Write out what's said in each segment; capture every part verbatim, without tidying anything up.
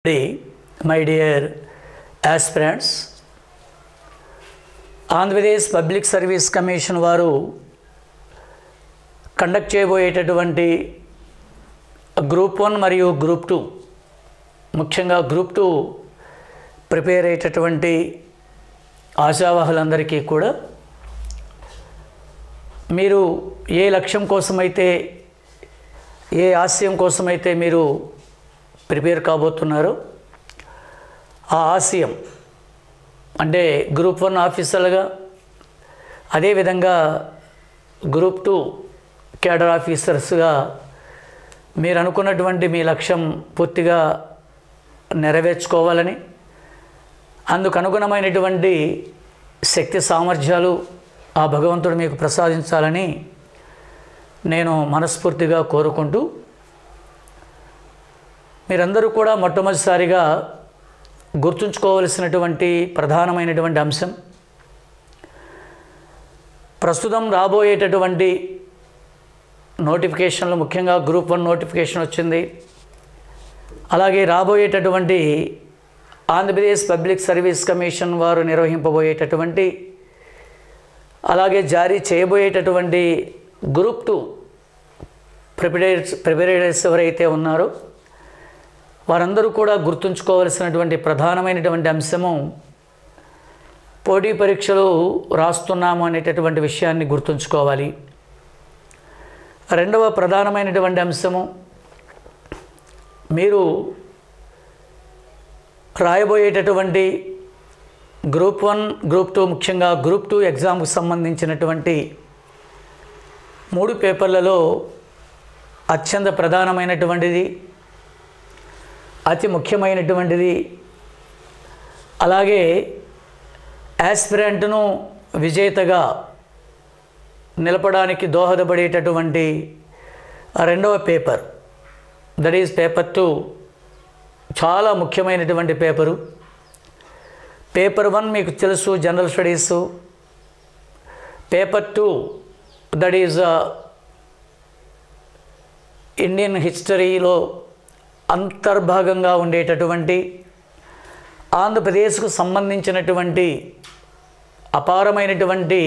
My dear aspirants, Andhra Pradesh public service commission వారు conduct చేయబోయేటటువంటి group one మరియు గ్రూప్ టూ, ముఖ్యంగా గ్రూప్ టూ ప్రిపేర్ అయ్యేటటువంటి ఆశావాహులందరికీ కూడా మీరు ఏ లక్ష్యం కోసమైతే, ఏ ఆశయం కోసమైతే మీరు ప్రిపేర్ కాబోతున్నారో ఆ ఆశయం అంటే గ్రూప్ వన్ ఆఫీసర్లుగా, అదేవిధంగా గ్రూప్ టూ క్యాడర్ ఆఫీసర్స్గా మీరు అనుకున్నటువంటి మీ లక్ష్యం పూర్తిగా నెరవేర్చుకోవాలని, అందుకు అనుగుణమైనటువంటి శక్తి సామర్థ్యాలు ఆ భగవంతుడు మీకు ప్రసాదించాలని నేను మనస్ఫూర్తిగా కోరుకుంటూ, మీరందరూ కూడా మొట్టమొదటిసారిగా గుర్తుంచుకోవలసినటువంటి ప్రధానమైనటువంటి అంశం, ప్రస్తుతం రాబోయేటటువంటి నోటిఫికేషన్లు, ముఖ్యంగా గ్రూప్ వన్ నోటిఫికేషన్ వచ్చింది. అలాగే రాబోయేటటువంటి ఆంధ్రప్రదేశ్ పబ్లిక్ సర్వీస్ కమిషన్ వారు నిర్వహింపబోయేటటువంటి, అలాగే జారీ చేయబోయేటటువంటి గ్రూప్ టూ ప్రిపరేటర్స్ ప్రిపరేటర్స్ ఎవరైతే ఉన్నారో వారందరూ కూడా గుర్తుంచుకోవలసినటువంటి ప్రధానమైనటువంటి అంశము, పోటీ పరీక్షలు రాస్తున్నాము అనేటటువంటి విషయాన్ని గుర్తుంచుకోవాలి. రెండవ ప్రధానమైనటువంటి అంశము, మీరు రాయబోయేటటువంటి గ్రూప్ వన్, గ్రూప్ టూ, ముఖ్యంగా గ్రూప్ టూ ఎగ్జామ్కి సంబంధించినటువంటి మూడు పేపర్లలో అత్యంత ప్రధానమైనటువంటిది, అతి ముఖ్యమైనటువంటిది, అలాగే యాస్పిరెంట్ను విజేతగా నిలపడానికి దోహదపడేటటువంటి రెండవ paper, that is paper two, చాలా ముఖ్యమైనటువంటి పేపరు. పేపర్ వన్ మీకు తెలుసు, general studies. Paper two that is Indian హిస్టరీలో అంతర్భాగంగా ఉండేటటువంటి, ఆంధ్రప్రదేశ్కు సంబంధించినటువంటి అపారమైనటువంటి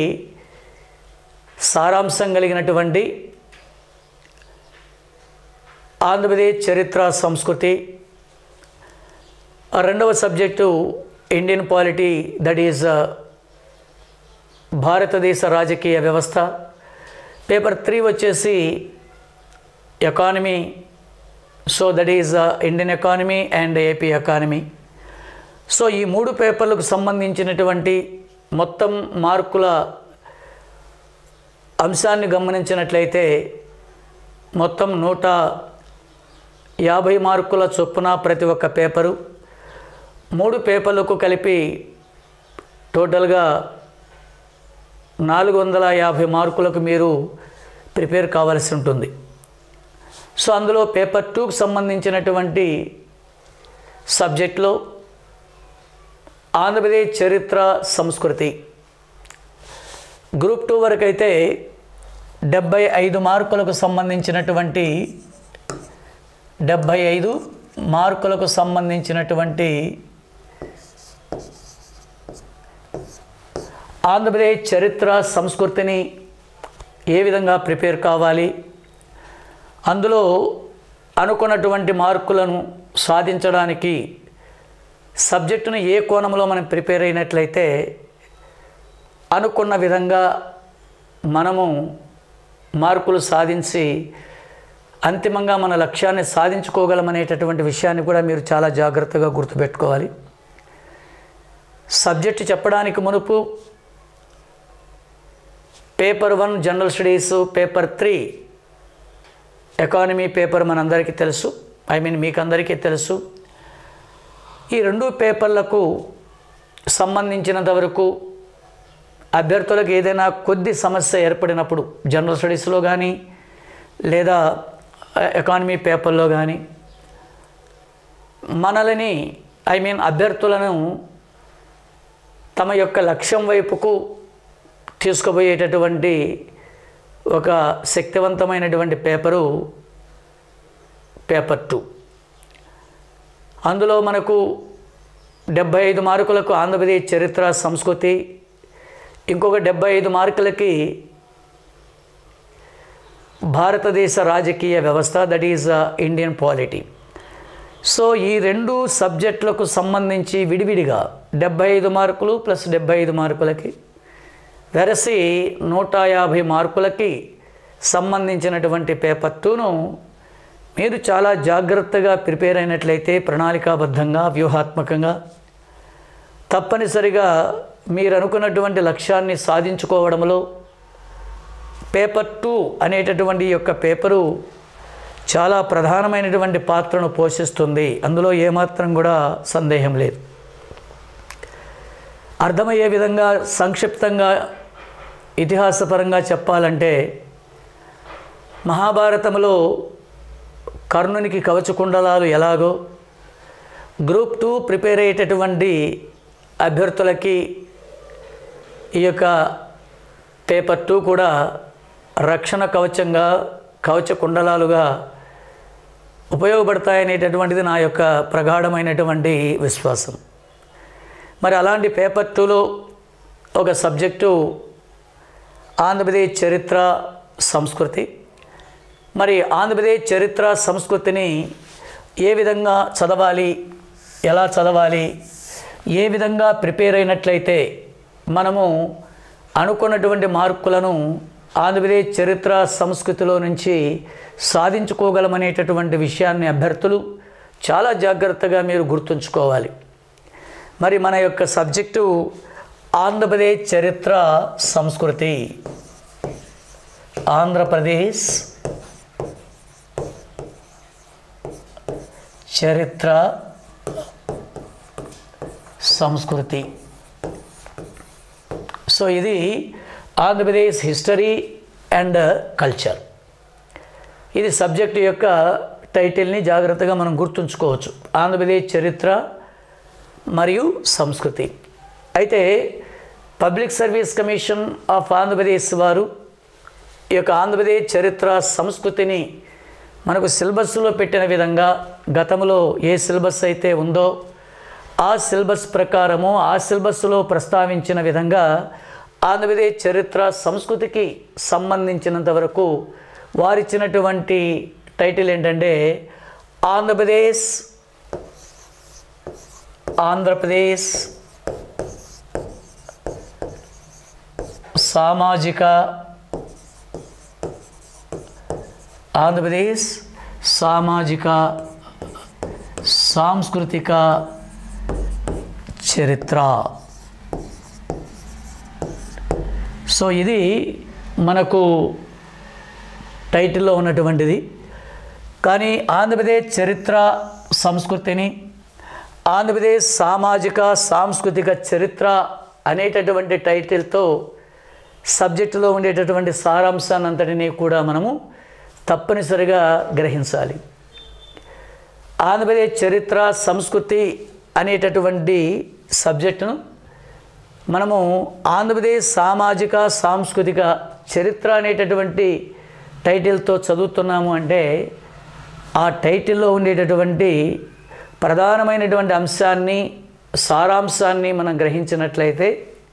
సారాంశం కలిగినటువంటి ఆంధ్రప్రదేశ్ చరిత్ర సంస్కృతి. రెండవ subject Indian polity, that is భారతదేశ రాజకీయ వ్యవస్థ. పేపర్ త్రీ వచ్చేసి economy, so that is Indian economy and AP economy. So ఈ మూడు పేపర్లకు సంబంధించినటువంటి మొత్తం మార్కుల అంశాన్ని గమనించినట్లయితే మొత్తం నూట యాభై మార్కుల చొప్పున ప్రతి ఒక్క పేపరు, మూడు పేపర్లకు కలిపి టోటల్గా నాలుగు వందల యాభై మార్కులకు మీరు ప్రిపేర్ కావాల్సి ఉంటుంది. సో అందులో పేపర్ టూకి సంబంధించినటువంటి సబ్జెక్ట్లో ఆంధ్రప్రదేశ్ చరిత్ర సంస్కృతి. గ్రూప్ టూ వరకు అయితే డెబ్భై ఐదు మార్కులకు సంబంధించినటువంటి డెబ్భై ఐదు మార్కులకు సంబంధించినటువంటి ఆంధ్రప్రదేశ్ చరిత్ర సంస్కృతిని ఏ విధంగా ప్రిపేర్ కావాలి, అందులో అనుకున్నటువంటి మార్కులను సాధించడానికి సబ్జెక్టును ఏ కోణంలో మనం ప్రిపేర్ అయినట్లయితే అనుకున్న విధంగా మనము మార్కులు సాధించి అంతిమంగా మన లక్ష్యాన్ని సాధించుకోగలమనేటటువంటి విషయాన్ని కూడా మీరు చాలా జాగ్రత్తగా గుర్తుపెట్టుకోవాలి. సబ్జెక్టు చెప్పడానికి మునుపు paper one general studies, paper three economy paper మనందరికీ తెలుసు, ఐ మీన్ మీకు అందరికీ తెలుసు. ఈ రెండు పేపర్లకు సంబంధించినంత వరకు అభ్యర్థులకు ఏదైనా కొద్ది సమస్య ఏర్పడినప్పుడు జనరల్ స్టడీస్లో కానీ లేదా ఎకానమీ పేపర్లో కానీ మనల్ని, ఐ మీన్ అభ్యర్థులను తమ యొక్క లక్ష్యం వైపుకు తీసుకుపోయేటటువంటి ఒక శక్తివంతమైనటువంటి పేపరు పేపర్ టూ. అందులో మనకు డెబ్భై ఐదు మార్కులకు ఆంధ్రప్రదేశ్ చరిత్ర సంస్కృతి, ఇంకొక డెబ్భై ఐదు మార్కులకి భారతదేశ రాజకీయ వ్యవస్థ, that is Indian polity. So ఈ రెండు సబ్జెక్టులకు సంబంధించి విడివిడిగా డెబ్భై ఐదు మార్కులు ప్లస్ డెబ్భై ఐదు మార్కులకి వెరసి నూట యాభై మార్కులకి సంబంధించినటువంటి పేపర్ టూను మీరు చాలా జాగ్రత్తగా ప్రిపేర్ అయినట్లయితే, ప్రణాళికాబద్ధంగా వ్యూహాత్మకంగా తప్పనిసరిగా మీరు అనుకున్నటువంటి లక్ష్యాన్ని సాధించుకోవడంలో పేపర్ టూ అనేటటువంటి యొక్క పేపరు చాలా ప్రధానమైనటువంటి పాత్రను పోషిస్తుంది. అందులో ఏమాత్రం కూడా సందేహం లేదు. అర్థమయ్యే విధంగా సంక్షిప్తంగా ఇతిహాసపరంగా చెప్పాలంటే, మహాభారతంలో కర్ణునికి కవచకుండలాలు ఎలాగో గ్రూప్ టూ ప్రిపేర్ అయ్యేటటువంటి అభ్యర్థులకి ఈ యొక్క పేపర్ టూ కూడా రక్షణ కవచంగా, కవచ కుండలాలుగా ఉపయోగపడతాయనేటటువంటిది నా యొక్క ప్రగాఢమైనటువంటి విశ్వాసం. మరి అలాంటి పేపర్ టూలో ఒక సబ్జెక్టు ఆంధ్రప్రదేశ్ చరిత్ర సంస్కృతి. మరి ఆంధ్రప్రదేశ్ చరిత్ర సంస్కృతిని ఏ విధంగా చదవాలి, ఎలా చదవాలి, ఏ విధంగా ప్రిపేర్ అయినట్లయితే మనము అనుకున్నటువంటి మార్కులను ఆంధ్రప్రదేశ్ చరిత్ర సంస్కృతిలో నుంచి సాధించుకోగలమనేటటువంటి విషయాన్ని అభ్యర్థులు చాలా జాగ్రత్తగా మీరు గుర్తుంచుకోవాలి. మరి మన యొక్క సబ్జెక్టు ఆంధ్రప్రదేశ్ చరిత్ర సంస్కృతి. ఆంధ్రప్రదేశ్ చరిత్ర సంస్కృతి. సో ఇది ఆంధ్రప్రదేశ్ హిస్టరీ అండ్ కల్చర్. ఇది సబ్జెక్టు యొక్క టైటిల్ని జాగ్రత్తగా మనం గుర్తుంచుకోవచ్చు, ఆంధ్రప్రదేశ్ చరిత్ర మరియు సంస్కృతి. అయితే public service commission of Andhra Pradesh వారు ఈ యొక్క ఆంధ్రప్రదేశ్ చరిత్ర సంస్కృతిని మనకు సిలబస్లో పెట్టిన విధంగా, గతంలో ఏ సిలబస్ అయితే ఉందో ఆ సిలబస్ ప్రకారము, ఆ సిలబస్లో ప్రస్తావించిన విధంగా ఆంధ్రప్రదేశ్ చరిత్ర సంస్కృతికి సంబంధించినంత వరకు వారిచ్చినటువంటి టైటిల్ ఏంటంటే ఆంధ్రప్రదేశ్ ఆంధ్రప్రదేశ్ సామాజిక ఆంధ్రప్రదేశ్ సామాజిక సాంస్కృతిక చరిత్ర. సో ఇది మనకు టైటిల్లో ఉన్నటువంటిది. కానీ ఆంధ్రప్రదేశ్ చరిత్ర సంస్కృతిని ఆంధ్రప్రదేశ్ సామాజిక సాంస్కృతిక చరిత్ర అనేటటువంటి టైటిల్తో సబ్జెక్టులో ఉండేటటువంటి సారాంశాన్ని అంతటినీ కూడా మనము తప్పనిసరిగా గ్రహించాలి. ఆంధ్రప్రదేశ్ చరిత్ర సంస్కృతి అనేటటువంటి సబ్జెక్టును మనము ఆంధ్రప్రదేశ్ సామాజిక సాంస్కృతిక చరిత్ర అనేటటువంటి టైటిల్తో చదువుతున్నాము అంటే ఆ టైటిల్లో ఉండేటటువంటి ప్రధానమైనటువంటి అంశాన్ని, సారాంశాన్ని మనం గ్రహించినట్లయితే,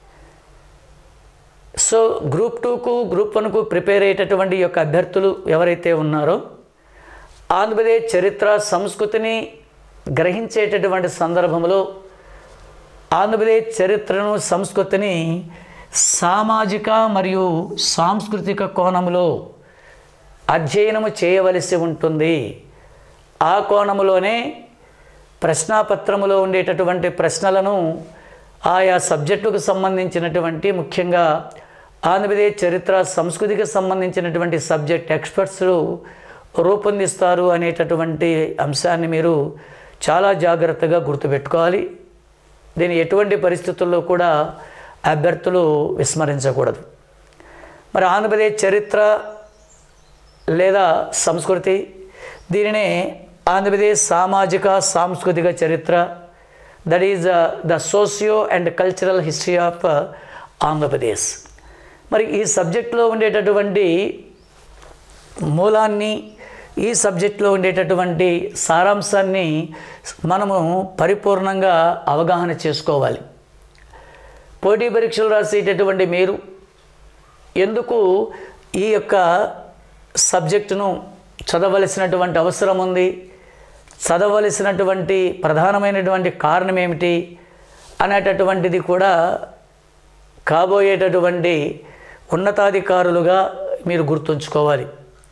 సో గ్రూప్ టూకు గ్రూప్ వన్కు ప్రిపేర్ అయ్యేటటువంటి యొక్క అభ్యర్థులు ఎవరైతే ఉన్నారో ఆంధ్రప్రదేశ్ చరిత్ర సంస్కృతిని గ్రహించేటటువంటి సందర్భంలో ఆంధ్రప్రదేశ్ చరిత్రను సంస్కృతిని సామాజిక మరియు సాంస్కృతిక కోణంలో అధ్యయనము చేయవలసి ఉంటుంది. ఆ కోణములోనే ప్రశ్నాపత్రములో ఉండేటటువంటి ప్రశ్నలను ఆయా సబ్జెక్టుకు సంబంధించినటువంటి, ముఖ్యంగా ఆంధ్రప్రదేశ్ చరిత్ర సంస్కృతికి సంబంధించినటువంటి సబ్జెక్ట్ ఎక్స్పర్ట్స్లు రూపొందిస్తారు అనేటటువంటి అంశాన్ని మీరు చాలా జాగ్రత్తగా గుర్తుపెట్టుకోవాలి. దీని ఎటువంటి పరిస్థితుల్లో కూడా అభ్యర్థులు విస్మరించకూడదు. మరి ఆంధ్రప్రదేశ్ చరిత్ర లేదా సంస్కృతి, దీనినే ఆంధ్రప్రదేశ్ సామాజిక సాంస్కృతిక చరిత్ర, that is the socio and cultural history of Andhra Pradesh. మరి ఈ సబ్జెక్టులో ఉండేటటువంటి మూలాన్ని, ఈ సబ్జెక్టులో ఉండేటటువంటి సారాంశాన్ని మనము పరిపూర్ణంగా అవగాహన చేసుకోవాలి. పోటీ పరీక్షలు రాసేటటువంటి మీరు ఎందుకు ఈ యొక్క సబ్జెక్టును చదవలసినటువంటి అవసరం ఉంది, చదవలసినటువంటి ప్రధానమైనటువంటి కారణం ఏమిటి అనేటటువంటిది కూడా కాబోయేటటువంటి ఉన్నతాధికారులుగా మీరు గుర్తుంచుకోవాలి.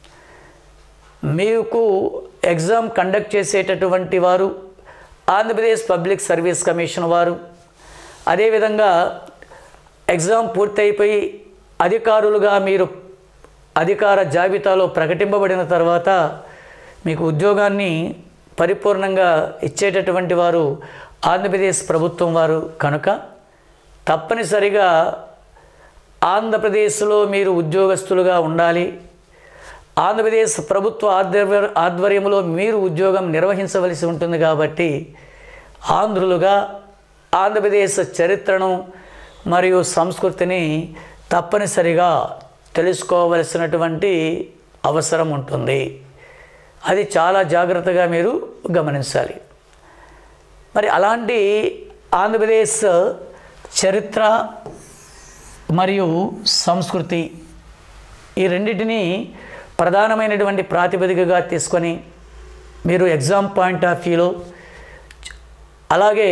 మీకు ఎగ్జామ్ కండక్ట్ చేసేటటువంటి వారు ఆంధ్రప్రదేశ్ పబ్లిక్ సర్వీస్ కమిషన్ వారు, అదేవిధంగా ఎగ్జామ్ పూర్తయిపోయి అధికారులుగా మీరు అధికార జాబితాలో ప్రకటింపబడిన తర్వాత మీకు ఉద్యోగాన్ని పరిపూర్ణంగా ఇచ్చేటటువంటి వారు ఆంధ్రప్రదేశ్ ప్రభుత్వం వారు కనుక తప్పనిసరిగా ఆంధ్రప్రదేశ్లో మీరు ఉద్యోగస్తులుగా ఉండాలి. ఆంధ్రప్రదేశ్ ప్రభుత్వ ఆధ్వర్య ఆధ్వర్యంలో మీరు ఉద్యోగం నిర్వహించవలసి ఉంటుంది. కాబట్టి ఆంధ్రులుగా ఆంధ్రప్రదేశ్ చరిత్రను మరియు సంస్కృతిని తప్పనిసరిగా తెలుసుకోవలసినటువంటి అవసరం ఉంటుంది. అది చాలా జాగ్రత్తగా మీరు గమనించాలి. మరి అలాంటి ఆంధ్రప్రదేశ్ చరిత్ర మరియు సంస్కృతి ఈ రెండింటినీ ప్రధానమైనటువంటి ప్రాతిపదికగా తీసుకొని మీరు ఎగ్జామ్ పాయింట్ ఆఫ్ వ్యూలో, అలాగే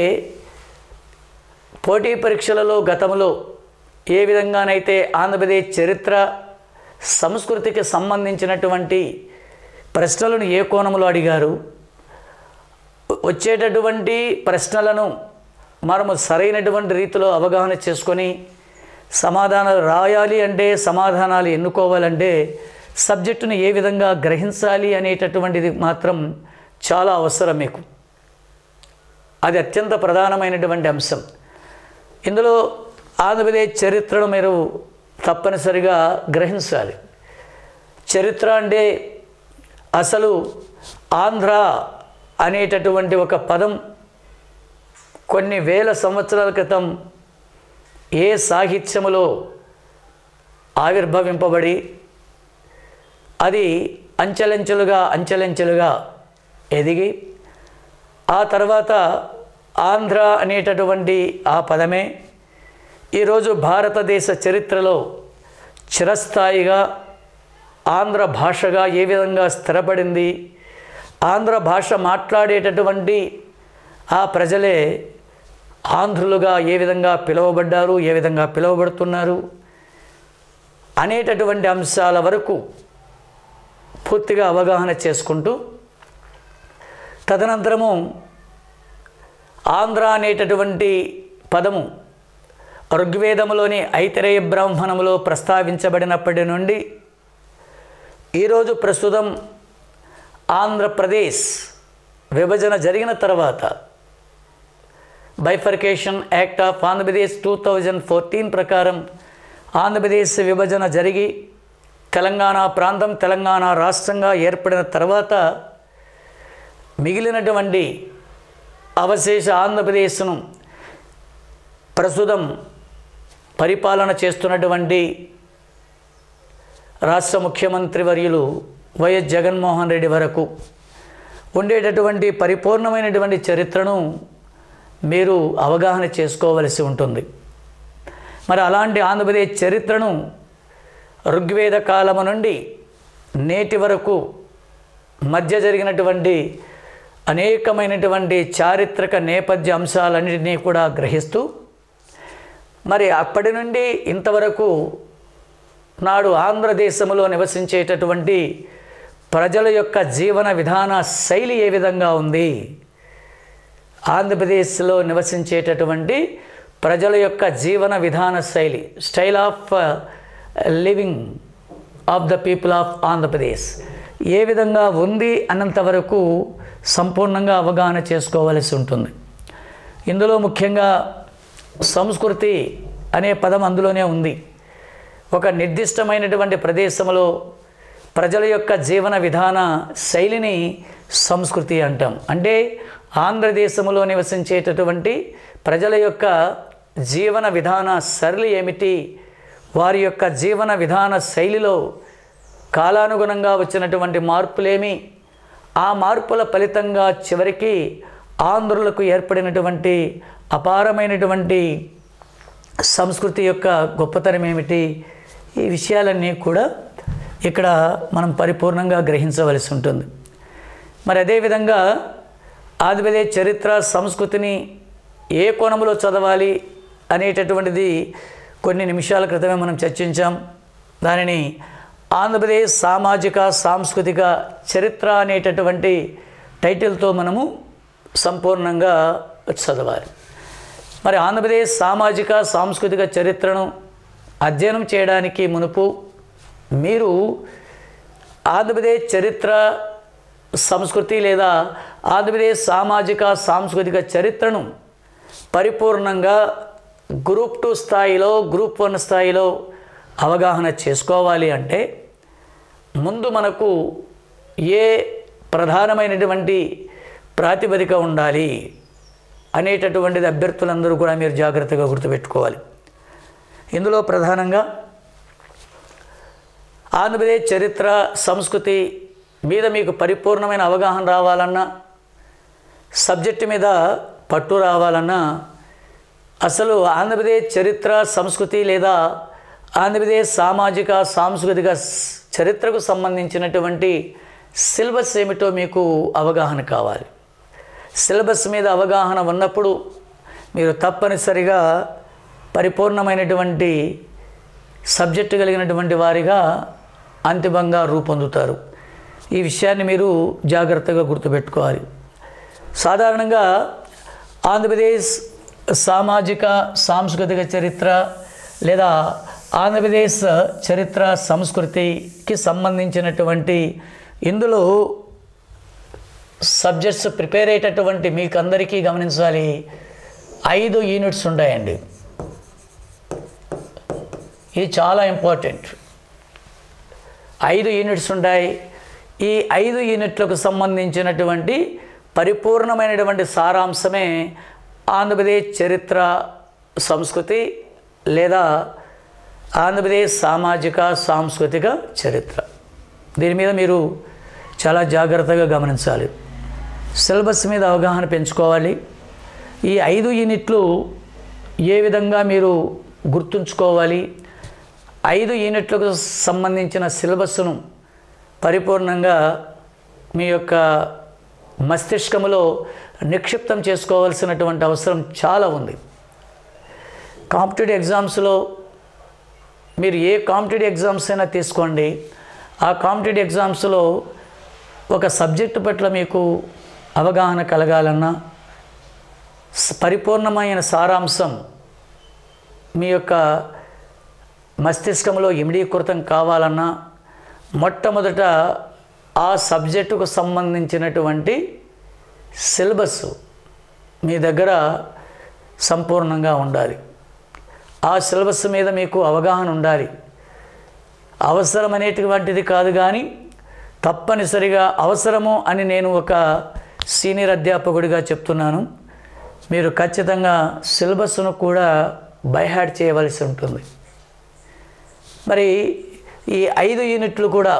పోటీ పరీక్షలలో గతంలో ఏ విధంగానైతే ఆంధ్రప్రదేశ్ చరిత్ర సంస్కృతికి సంబంధించినటువంటి ప్రశ్నలను ఏ కోణంలో అడిగారు, వచ్చేటటువంటి ప్రశ్నలను మనము సరైనటువంటి రీతిలో అవగాహన చేసుకొని సమాధానాలు రాయాలి అంటే, సమాధానాలు ఎన్నుకోవాలంటే సబ్జెక్టును ఏ విధంగా గ్రహించాలి అనేటటువంటిది మాత్రం చాలా అవసరం మీకు. అది అత్యంత ప్రధానమైనటువంటి అంశం. ఇందులో ఆంధ్రప్రదేశ్ చరిత్రను మీరు తప్పనిసరిగా గ్రహించాలి. చరిత్ర అంటే అసలు ఆంధ్ర అనేటటువంటి ఒక పదం కొన్ని వేల సంవత్సరాల క్రితం ఏ సాహిత్యములో ఆవిర్భవింపబడి అది అంచెలంచెలుగా అంచెలంచెలుగా ఎదిగి ఆ తర్వాత ఆంధ్ర అనేటటువంటి ఆ పదమే ఈరోజు భారతదేశ చరిత్రలో చిరస్థాయిగా ఆంధ్ర భాషగా ఏ విధంగా స్థిరపడింది, ఆంధ్ర భాష మాట్లాడేటటువంటి ఆ ప్రజలే ఆంధ్రులుగా ఏ విధంగా పిలువబడ్డారు, ఏ విధంగా పిలువబడుతున్నారు అనేటటువంటి అంశాల వరకు పూర్తిగా అవగాహన చేసుకుంటూ తదనంతరము ఆంధ్ర అనేటటువంటి పదము ఋగ్వేదములోని ఐతరేయ బ్రాహ్మణములో ప్రస్తావించబడినప్పటి నుండి ఈరోజు ప్రస్తుతం ఆంధ్రప్రదేశ్ విభజన జరిగిన తర్వాత bifurcation act of Andhra Pradesh two thousand fourteen ప్రకారం ఆంధ్రప్రదేశ్ విభజన జరిగి తెలంగాణ ప్రాంతం తెలంగాణ రాష్ట్రంగా ఏర్పడిన తర్వాత మిగిలినటువంటి అవశేష ఆంధ్రప్రదేశ్ను ప్రస్తుతం పరిపాలన చేస్తున్నటువంటి రాష్ట్ర ముఖ్యమంత్రి వర్యులు వైఎస్ జగన్మోహన్ రెడ్డి వరకు ఉండేటటువంటి పరిపూర్ణమైనటువంటి చరిత్రను మీరు అవగాహన చేసుకోవలసి ఉంటుంది. మరి అలాంటి ఆంధ్రప్రదేశ్ చరిత్రను ఋగ్వేద కాలము నుండి నేటి వరకు మధ్య జరిగినటువంటి అనేకమైనటువంటి చారిత్రక నేపథ్య అంశాలన్నింటినీ కూడా గ్రహిస్తూ మరి అప్పటి నుండి ఇంతవరకు నాడు ఆంధ్రదేశంలో నివసించేటటువంటి ప్రజల యొక్క జీవన విధాన శైలి ఏ విధంగా ఉంది, ఆంధ్రప్రదేశ్లో నివసించేటటువంటి ప్రజల యొక్క జీవన విధాన శైలి, style of living of the people of Andhra Pradesh ఏ విధంగా ఉంది అన్నంతవరకు సంపూర్ణంగా అవగాహన చేసుకోవలసి ఉంటుంది. ఇందులో ముఖ్యంగా సంస్కృతి అనే పదం అందులోనే ఉంది. ఒక నిర్దిష్టమైనటువంటి ప్రదేశంలో ప్రజల యొక్క జీవన విధాన శైలిని సంస్కృతి అంటాం. అంటే ఆంధ్రదేశంలో నివసించేటటువంటి ప్రజల యొక్క జీవన విధాన సరళి ఏమిటి, వారి యొక్క జీవన విధాన శైలిలో కాలానుగుణంగా వచ్చినటువంటి మార్పులేమి, ఆ మార్పుల ఫలితంగా చివరికి ఆంధ్రులకు ఏర్పడినటువంటి అపారమైనటువంటి సంస్కృతి యొక్క గొప్పతనం ఏమిటి, ఈ విషయాలన్నీ కూడా ఇక్కడ మనం పరిపూర్ణంగా గ్రహించవలసి ఉంటుంది. మరి అదేవిధంగా ఆంధ్రప్రదేశ్ చరిత్ర సంస్కృతిని ఏ కోణంలో చదవాలి అనేటటువంటిది కొన్ని నిమిషాల క్రితమే మనం చర్చించాం. దానిని ఆంధ్రప్రదేశ్ సామాజిక సాంస్కృతిక చరిత్ర అనేటటువంటి టైటిల్తో మనము సంపూర్ణంగా చదవాలి. మరి ఆంధ్రప్రదేశ్ సామాజిక సాంస్కృతిక చరిత్రను అధ్యయనం చేయడానికి మునుపు మీరు ఆంధ్రప్రదేశ్ చరిత్ర సంస్కృతి లేదా ఆంధ్రప్రదేశ్ సామాజిక సాంస్కృతిక చరిత్రను పరిపూర్ణంగా గ్రూప్ టూ స్థాయిలో గ్రూప్ వన్ స్థాయిలో అవగాహన చేసుకోవాలి అంటే ముందు మనకు ఏ ప్రధానమైనటువంటి ప్రాతిపదిక ఉండాలి అనేటటువంటిది అభ్యర్థులందరూ కూడా మీరు జాగ్రత్తగా గుర్తుపెట్టుకోవాలి. ఇందులో ప్రధానంగా ఆంధ్రప్రదేశ్ చరిత్ర సంస్కృతి మీద మీకు పరిపూర్ణమైన అవగాహన రావాలన్నా, సబ్జెక్టు మీద పట్టు రావాలన్నా అసలు ఆంధ్రప్రదేశ్ చరిత్ర సంస్కృతి లేదా ఆంధ్రప్రదేశ్ సామాజిక సాంస్కృతిక చరిత్రకు సంబంధించినటువంటి సిలబస్ ఏమిటో మీకు అవగాహన కావాలి. సిలబస్ మీద అవగాహన ఉన్నప్పుడు మీరు తప్పనిసరిగా పరిపూర్ణమైనటువంటి సబ్జెక్టు కలిగినటువంటి వారిగా అంతిమంగా రూపొందుతారు. ఈ విషయాన్ని మీరు జాగ్రత్తగా గుర్తుపెట్టుకోవాలి. సాధారణంగా ఆంధ్రప్రదేశ్ సామాజిక సాంస్కృతిక చరిత్ర లేదా ఆంధ్రప్రదేశ్ చరిత్ర సంస్కృతికి సంబంధించినటువంటి ఇందులో సబ్జెక్ట్స్ ప్రిపేర్ అయ్యేటటువంటి మీకు అందరికీ గమనించాలి, ఐదు యూనిట్స్ ఉంటాయండి. ఇది చాలా ఇంపార్టెంట్. ఐదు యూనిట్స్ ఉంటాయి. ఈ ఐదు యూనిట్లకు సంబంధించినటువంటి పరిపూర్ణమైనటువంటి సారాంశమే ఆంధ్రప్రదేశ్ చరిత్ర సంస్కృతి లేదా ఆంధ్రప్రదేశ్ సామాజిక సాంస్కృతిక చరిత్ర. దీని మీద మీరు చాలా జాగ్రత్తగా గమనించాలి. సిలబస్ మీద అవగాహన పెంచుకోవాలి. ఈ ఐదు యూనిట్లు ఏ విధంగా మీరు గుర్తుంచుకోవాలి, ఐదు యూనిట్లకు సంబంధించిన సిలబస్ను పరిపూర్ణంగా మీ యొక్క మస్తిష్కములో నిక్షిప్తం చేసుకోవాల్సినటువంటి అవసరం చాలా ఉంది. కాంపిటేటివ్ ఎగ్జామ్స్లో మీరు ఏ కాంపిటేటివ్ ఎగ్జామ్స్ అయినా తీసుకోండి, ఆ కాంపిటేటివ్ ఎగ్జామ్స్లో ఒక సబ్జెక్టు పట్ల మీకు అవగాహన కలగాలన్నా, పరిపూర్ణమైన సారాంశం మీ యొక్క మస్తిష్కంలో ఇమిడీకృతం కావాలన్నా మొట్టమొదట ఆ సబ్జెక్టుకు సంబంధించినటువంటి సిలబస్ మీ దగ్గర సంపూర్ణంగా ఉండాలి. ఆ సిలబస్ మీద మీకు అవగాహన ఉండాలి. అవసరం అనేటువంటిది కాదు, కానీ తప్పనిసరిగా అవసరము అని నేను ఒక సీనియర్ అధ్యాపకుడిగా చెప్తున్నాను. మీరు ఖచ్చితంగా సిలబస్ను కూడా బైహార్ట్ చేయవలసి ఉంటుంది. మరి ఈ ఐదు యూనిట్లు కూడా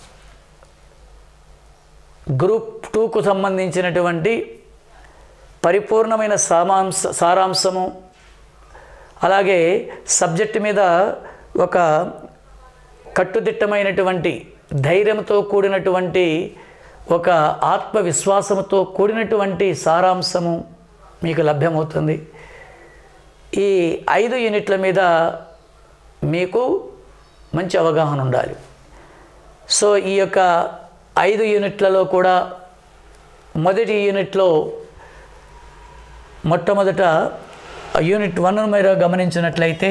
గ్రూప్ టూకు సంబంధించినటువంటి పరిపూర్ణమైన సామాంశ సారాంశము, అలాగే సబ్జెక్టు మీద ఒక కట్టుదిట్టమైనటువంటి ధైర్యంతో కూడినటువంటి ఒక ఆత్మవిశ్వాసంతో కూడినటువంటి సారాంశము మీకు లభ్యమవుతుంది. ఈ ఐదు యూనిట్ల మీద మీకు మంచి అవగాహన ఉండాలి. సో ఈ యొక్క ఐదు యూనిట్లలో కూడా మొదటి యూనిట్లో మొట్టమొదట యూనిట్ వన్ మీరు గమనించినట్లయితే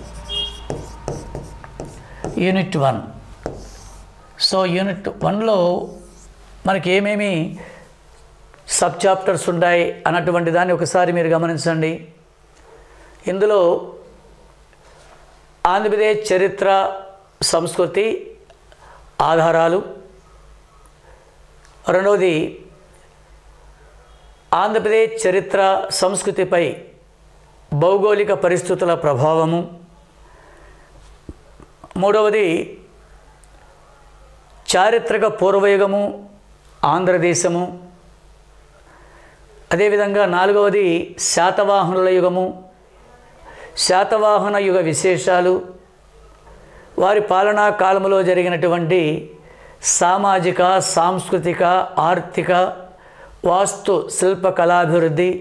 యూనిట్ వన్ సో యూనిట్ వన్లో మనకి ఏమేమి సబ్ చాప్టర్స్ ఉంటాయి అన్నటువంటి దాన్ని ఒకసారి మీరు గమనించండి. ఇందులో ఆంధ్రప్రదేశ్ చరిత్ర సంస్కృతి ఆధారాలు, రెండవది ఆంధ్రప్రదేశ్ చరిత్ర సంస్కృతిపై భౌగోళిక పరిస్థితుల ప్రభావము, మూడవది చారిత్రక పూర్వయుగము ఆంధ్రదేశము, అదేవిధంగా నాలుగవది శాతవాహనుల యుగము, శాతవాహన యుగ విశేషాలు, వారి పాలనా కాలంలో జరిగినటువంటి సామాజిక, సాంస్కృతిక, ఆర్థిక, వాస్తు శిల్ప కళాభివృద్ధి,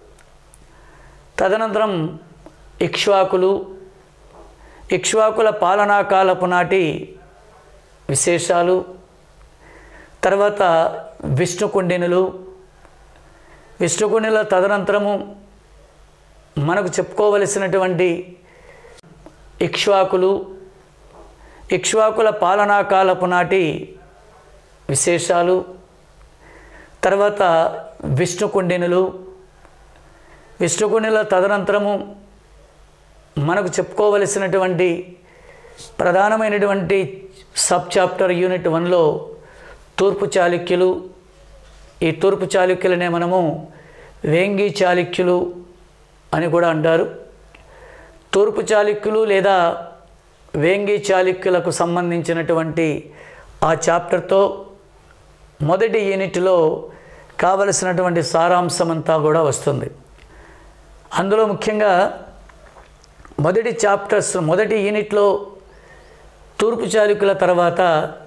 తదనంతరం ఇక్ష్వాకులు, ఇక్ష్వాకుల పాలనా కాలపు నాటి విశేషాలు, తర్వాత విష్ణుకుండినులు, విష్ణుకుండినుల తదనంతరము మనకు చెప్పుకోవలసినటువంటి ఇక్ష్వాకులు, ఇక్ష్వాకుల పాలనా కాలపు నాటి విశేషాలు, తర్వాత విష్ణుకుండినులు, విష్ణుకుండినుల తదనంతరము మనకు చెప్పుకోవలసినటువంటి ప్రధానమైనటువంటి సబ్ చాప్టర్ యూనిట్ వన్లో తూర్పు చాళుక్యులు. ఈ తూర్పు చాళుక్యులనే మనము వేంగి చాళుక్యులు అని కూడా అంటారు. తూర్పు చాళుక్యులు లేదా వేంగి చాళుక్యులకు సంబంధించినటువంటి ఆ చాప్టర్తో మొదటి యూనిట్లో కావలసినటువంటి సారాంశమంతా కూడా వస్తుంది. అందులో ముఖ్యంగా మొదటి చాప్టర్స్ మొదటి యూనిట్లో తూర్పు చాళుక్యుల తర్వాత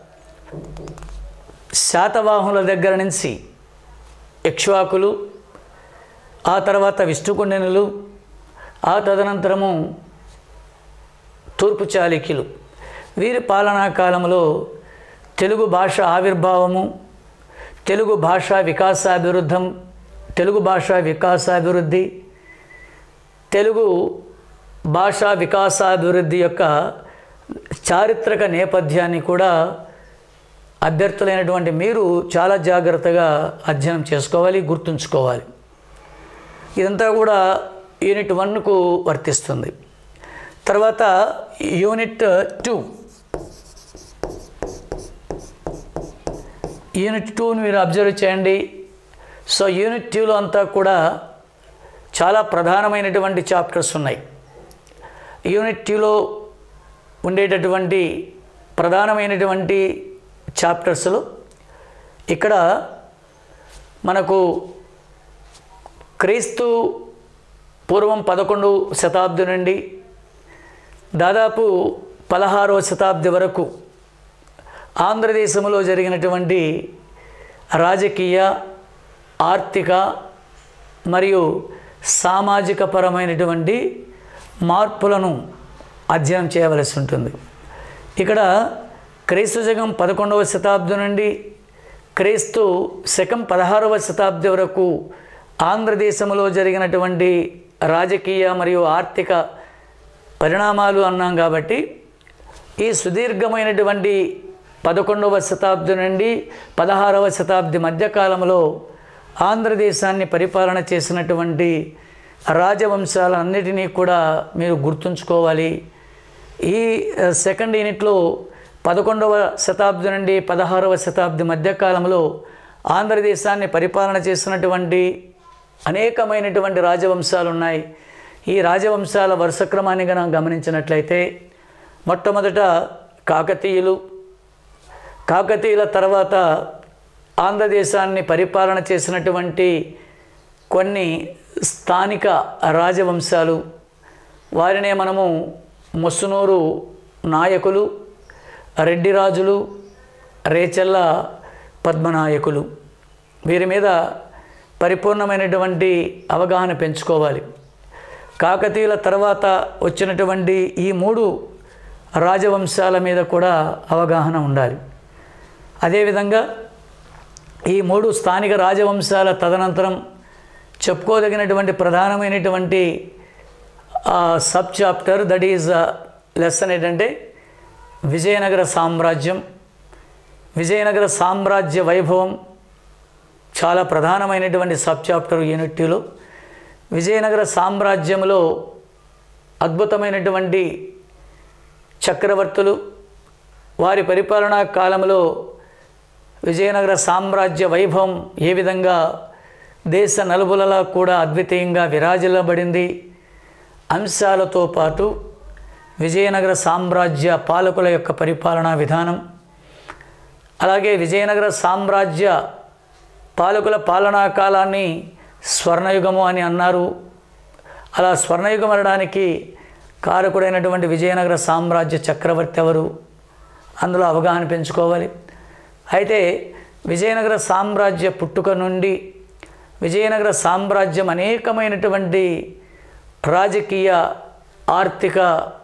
శాతవాహనుల దగ్గర నుంచి ఇక్ష్వాకులు, ఆ తర్వాత విష్ణుకుండినులు, ఆ తదనంతరము తూర్పు చాళుక్యులు. వీరి పాలనా కాలంలో తెలుగు భాష ఆవిర్భావము, తెలుగు భాషా వికాసాభివృద్ధం తెలుగు భాషా వికాసాభివృద్ధి తెలుగు భాషా వికాసాభివృద్ధి యొక్క చారిత్రక నేపథ్యాన్ని కూడా అభ్యర్థులైనటువంటి మీరు చాలా జాగ్రత్తగా అధ్యయనం చేసుకోవాలి, గుర్తుంచుకోవాలి. ఇదంతా కూడా యూనిట్ వన్కు వర్తిస్తుంది. తర్వాత యూనిట్ టూ యూనిట్ టూని మీరు అబ్జర్వ్ చేయండి. సో యూనిట్ టూలో అంతా కూడా చాలా ప్రధానమైనటువంటి చాప్టర్స్ ఉన్నాయి. యూనిట్ టూలో ఉండేటటువంటి ప్రధానమైనటువంటి చాప్టర్స్లో ఇక్కడ మనకు క్రీస్తు పూర్వం పదకొండు శతాబ్ది నుండి దాదాపు పదహారవ శతాబ్ది వరకు ఆంధ్రదేశంలో జరిగినటువంటి రాజకీయ, ఆర్థిక మరియు సామాజిక పరమైనటువంటి మార్పులను అధ్యయనం చేయవలసి ఉంటుంది. ఇక్కడ క్రీస్తు శకం పదకొండవ శతాబ్దం నుండి క్రీస్తు శకం పదహారవ శతాబ్ది వరకు ఆంధ్రదేశంలో జరిగినటువంటి రాజకీయ మరియు ఆర్థిక పరిణామాలు అన్నాం. కాబట్టి ఈ సుదీర్ఘమైనటువంటి పదకొండవ శతాబ్ది నుండి పదహారవ శతాబ్ది మధ్యకాలంలో ఆంధ్రదేశాన్ని పరిపాలన చేసినటువంటి రాజవంశాలన్నిటినీ కూడా మీరు గుర్తుంచుకోవాలి. ఈ సెకండ్ యూనిట్లో పదకొండవ శతాబ్ది నుండి పదహారవ శతాబ్ది మధ్యకాలంలో ఆంధ్రదేశాన్ని పరిపాలన చేసినటువంటి అనేకమైనటువంటి రాజవంశాలు ఉన్నాయి. ఈ రాజవంశాల వరుస క్రమాన్ని మనం గమనించినట్లయితే మొట్టమొదట కాకతీయులు, కాకతీయుల తర్వాత ఆంధ్రదేశాన్ని పరిపాలన చేసినటువంటి కొన్ని స్థానిక రాజవంశాలు, వారినే మనము ముసునూరు నాయకులు, రెడ్డి రాజులు, రేచల్ల పద్మనాయకులు, వీరి మీద పరిపూర్ణమైనటువంటి అవగాహన పెంచుకోవాలి. కాకతీయుల తర్వాత వచ్చినటువంటి ఈ మూడు రాజవంశాల మీద కూడా అవగాహన ఉండాలి. అదేవిధంగా ఈ మూడు స్థానిక రాజవంశాల తదనంతరం చెప్పుకోదగినటువంటి ప్రధానమైనటువంటి sub chapter that is lesson ఏంటంటే విజయనగర సామ్రాజ్యం. విజయనగర సామ్రాజ్య వైభవం చాలా ప్రధానమైనటువంటి సబ్ చాప్టర్ యూనిట్లో. విజయనగర సామ్రాజ్యంలో అద్భుతమైనటువంటి చక్రవర్తులు, వారి పరిపాలనా కాలంలో విజయనగర సామ్రాజ్య వైభవం ఏ విధంగా దేశ నలుమూలలా కూడా అద్వితీయంగా విరాజిల్లబడింది అంశాలతో పాటు విజయనగర సామ్రాజ్య పాలకుల యొక్క పరిపాలనా విధానం, అలాగే విజయనగర సామ్రాజ్య పాలకుల పాలనా కాలాన్ని స్వర్ణయుగము అని అన్నారు. అలా స్వర్ణయుగం అనడానికి కారకుడైనటువంటి విజయనగర సామ్రాజ్య చక్రవర్తి ఎవరు, అందులో అవగాహన పెంచుకోవాలి. అయితే విజయనగర సామ్రాజ్య పుట్టుక నుండి విజయనగర సామ్రాజ్యం అనేకమైనటువంటి రాజకీయ, ఆర్థిక,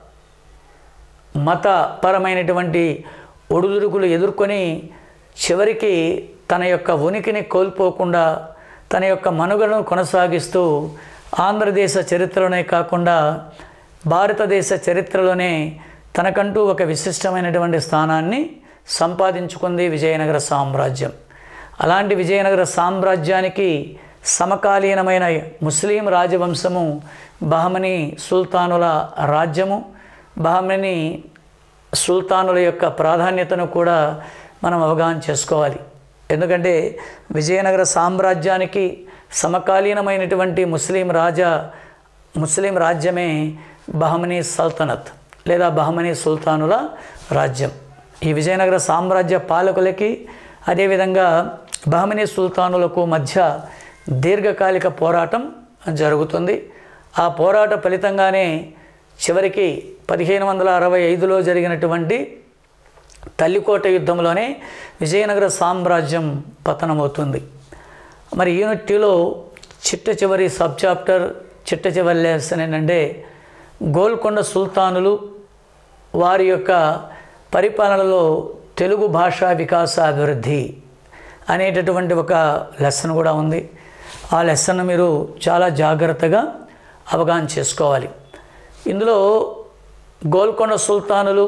మతపరమైనటువంటి ఒడిదుడుకులు ఎదుర్కొని చివరికి తన యొక్క ఉనికిని కోల్పోకుండా తన యొక్క మనుగడను కొనసాగిస్తూ ఆంధ్రదేశ చరిత్రలోనే కాకుండా భారతదేశ చరిత్రలోనే తనకంటూ ఒక విశిష్టమైనటువంటి స్థానాన్ని సంపాదించుకుంది విజయనగర సామ్రాజ్యం. అలాంటి విజయనగర సామ్రాజ్యానికి సమకాలీనమైన ముస్లిం రాజవంశము బహమనీ సుల్తానుల రాజ్యము. బహమనీ సుల్తానుల యొక్క ప్రాధాన్యతను కూడా మనం అవగాహన చేసుకోవాలి. ఎందుకంటే విజయనగర సామ్రాజ్యానికి సమకాలీనమైనటువంటి ముస్లిం రాజా ముస్లిం రాజ్యమే బహమనీ సల్తనత్ లేదా బహమనీ సుల్తానుల రాజ్యం. ఈ విజయనగర సామ్రాజ్య పాలకులకి అదేవిధంగా బహమనీ సుల్తానులకు మధ్య దీర్ఘకాలిక పోరాటం జరుగుతుంది. ఆ పోరాట ఫలితంగానే చివరికి పదిహేను వందల అరవై ఐదులో జరిగినటువంటి తల్లికోట యుద్ధంలోనే విజయనగర సామ్రాజ్యం పతనమవుతుంది. మరి యూనిటీలో చిట్ట చివరి సబ్ చాప్టర్, చిట్ట చివరి లెసన్ ఏంటంటే గోల్కొండ సుల్తానులు వారి యొక్క పరిపాలనలో తెలుగు భాషా వికాస అభివృద్ధి అనేటటువంటి ఒక లెసన్ కూడా ఉంది. ఆ లెసన్ మీరు చాలా జాగ్రత్తగా అవగాహన చేసుకోవాలి. ఇందులో గోల్కొండ సుల్తానులు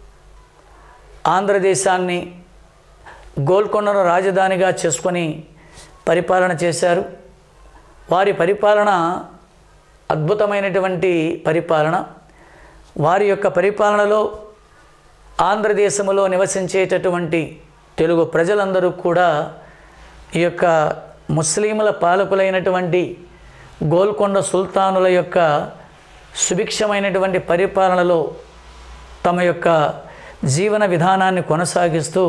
ఆంధ్రదేశాన్ని గోల్కొండను రాజధానిగా చేసుకొని పరిపాలన చేశారు. వారి పరిపాలన అద్భుతమైనటువంటి పరిపాలన. వారి యొక్క పరిపాలనలో ఆంధ్రదేశంలో నివసించేటటువంటి తెలుగు ప్రజలందరూ కూడా ఈ యొక్క ముస్లింల పాలకులైనటువంటి గోల్కొండ సుల్తానుల యొక్క సుభిక్షమైనటువంటి పరిపాలనలో తమ యొక్క జీవన విధానాన్ని కొనసాగిస్తూ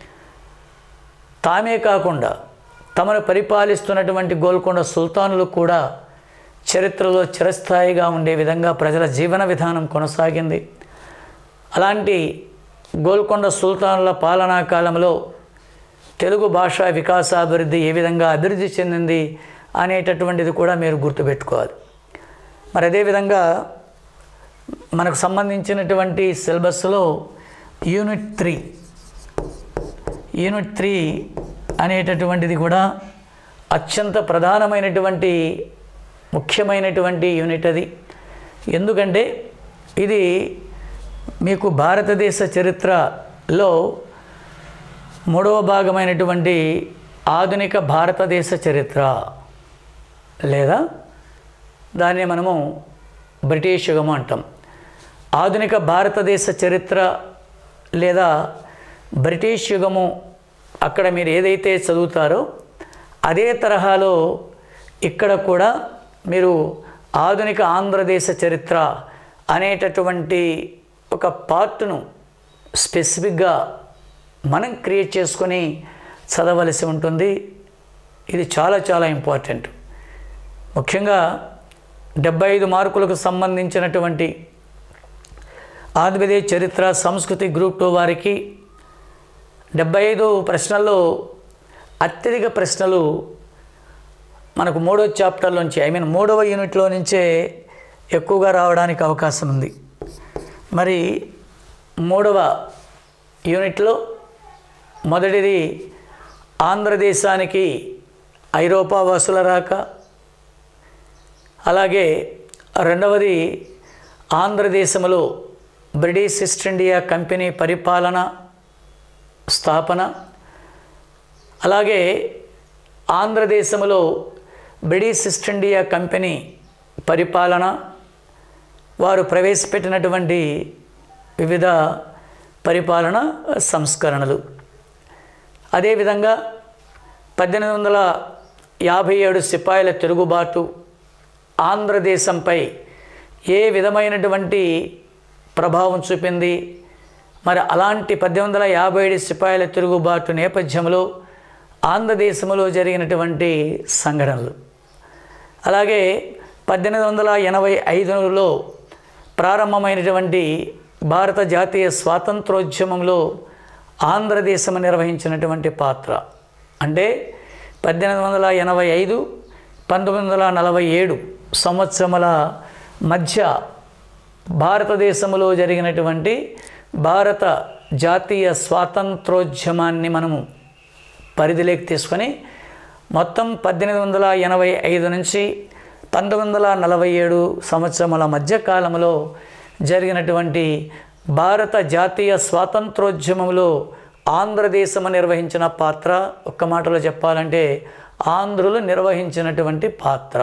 తామే కాకుండా తమను పరిపాలిస్తున్నటువంటి గోల్కొండ సుల్తానులు కూడా చరిత్రలో చిరస్థాయిగా ఉండే విధంగా ప్రజల జీవన విధానం కొనసాగింది. అలాంటి గోల్కొండ సుల్తానుల పాలనా కాలంలో తెలుగు భాషా వికాసాభివృద్ధి ఏ విధంగా అభివృద్ధి చెందింది అనేటటువంటిది కూడా మీరు గుర్తుపెట్టుకోవాలి. మరి అదేవిధంగా మనకు సంబంధించినటువంటి సిలబస్లో యూనిట్ త్రీ యూనిట్ త్రీ అనేటటువంటిది కూడా అత్యంత ప్రధానమైనటువంటి ముఖ్యమైనటువంటి యూనిట్ అది. ఎందుకంటే ఇది మీకు భారతదేశ చరిత్రలో మూడవ భాగమైనటువంటి ఆధునిక భారతదేశ చరిత్ర లేదా దాన్ని మనము బ్రిటిష్ యుగము అంటాం. ఆధునిక భారతదేశ చరిత్ర లేదా బ్రిటిష్ యుగము అక్కడ మీరు ఏదైతే చదువుతారో అదే తరహాలో ఇక్కడ కూడా మీరు ఆధునిక ఆంధ్రదేశ చరిత్ర అనేటటువంటి ఒక పార్ట్ను స్పెసిఫిక్గా మనం క్రియేట్ చేసుకొని చదవలసి ఉంటుంది. ఇది చాలా చాలా ఇంపార్టెంట్. ముఖ్యంగా డెబ్బై ఐదు మార్కులకు సంబంధించినటువంటి ఆంధ్రప్రదేశ్ చరిత్ర సంస్కృతి గ్రూప్ టూ వారికి డెబ్బై ఐదు ప్రశ్నల్లో అత్యధిక ప్రశ్నలు మనకు మూడో చాప్టర్లోంచి ఐ మీన్ మూడవ యూనిట్లో నుంచే ఎక్కువగా రావడానికి అవకాశం ఉంది. మరి మూడవ యూనిట్లో మొదటిది ఆంధ్రదేశానికి ఐరోపా వాసుల రాక, అలాగే రెండవది ఆంధ్రదేశంలో బ్రిటిష్ ఈస్ట్ ఇండియా కంపెనీ పరిపాలన స్థాపన, అలాగే ఆంధ్రదేశంలో బ్రిటిష్ ఈస్ట్ ఇండియా కంపెనీ పరిపాలన వారు ప్రవేశపెట్టినటువంటి వివిధ పరిపాలన సంస్కరణలు. అదేవిధంగా పద్దెనిమిది వందల యాభై ఏడు సిపాయిల తిరుగుబాటు ఆంధ్రదేశంపై ఏ విధమైనటువంటి ప్రభావం చూపింది, మరి అలాంటి పద్దెనిమిది వందల యాభై ఏడు సిపాయిల తిరుగుబాటు నేపథ్యంలో ఆంధ్రదేశంలో జరిగినటువంటి సంఘటనలు, అలాగే పద్దెనిమిది వందల ఎనభై ఐదులో ప్రారంభమైనటువంటి భారత జాతీయ స్వాతంత్రోద్యమంలో ఆంధ్రదేశం నిర్వహించినటువంటి పాత్ర, అంటే పద్దెనిమిది వందల ఎనభై ఐదు పంతొమ్మిది వందల నలభై ఏడు సంవత్సరముల మధ్య భారతదేశంలో జరిగినటువంటి భారత జాతీయ స్వాతంత్రోద్యమాన్ని మనము పరిధిలోకి తీసుకొని మొత్తం పద్దెనిమిది వందల ఎనభై ఐదు నుంచి పంతొమ్మిది వందల నలభై ఏడు సంవత్సరముల మధ్య కాలంలో జరిగినటువంటి భారత జాతీయ స్వాతంత్రోద్యమంలో ఆంధ్రదేశం నిర్వహించిన పాత్ర, ఒక్క మాటలో చెప్పాలంటే ఆంధ్రులు నిర్వహించినటువంటి పాత్ర.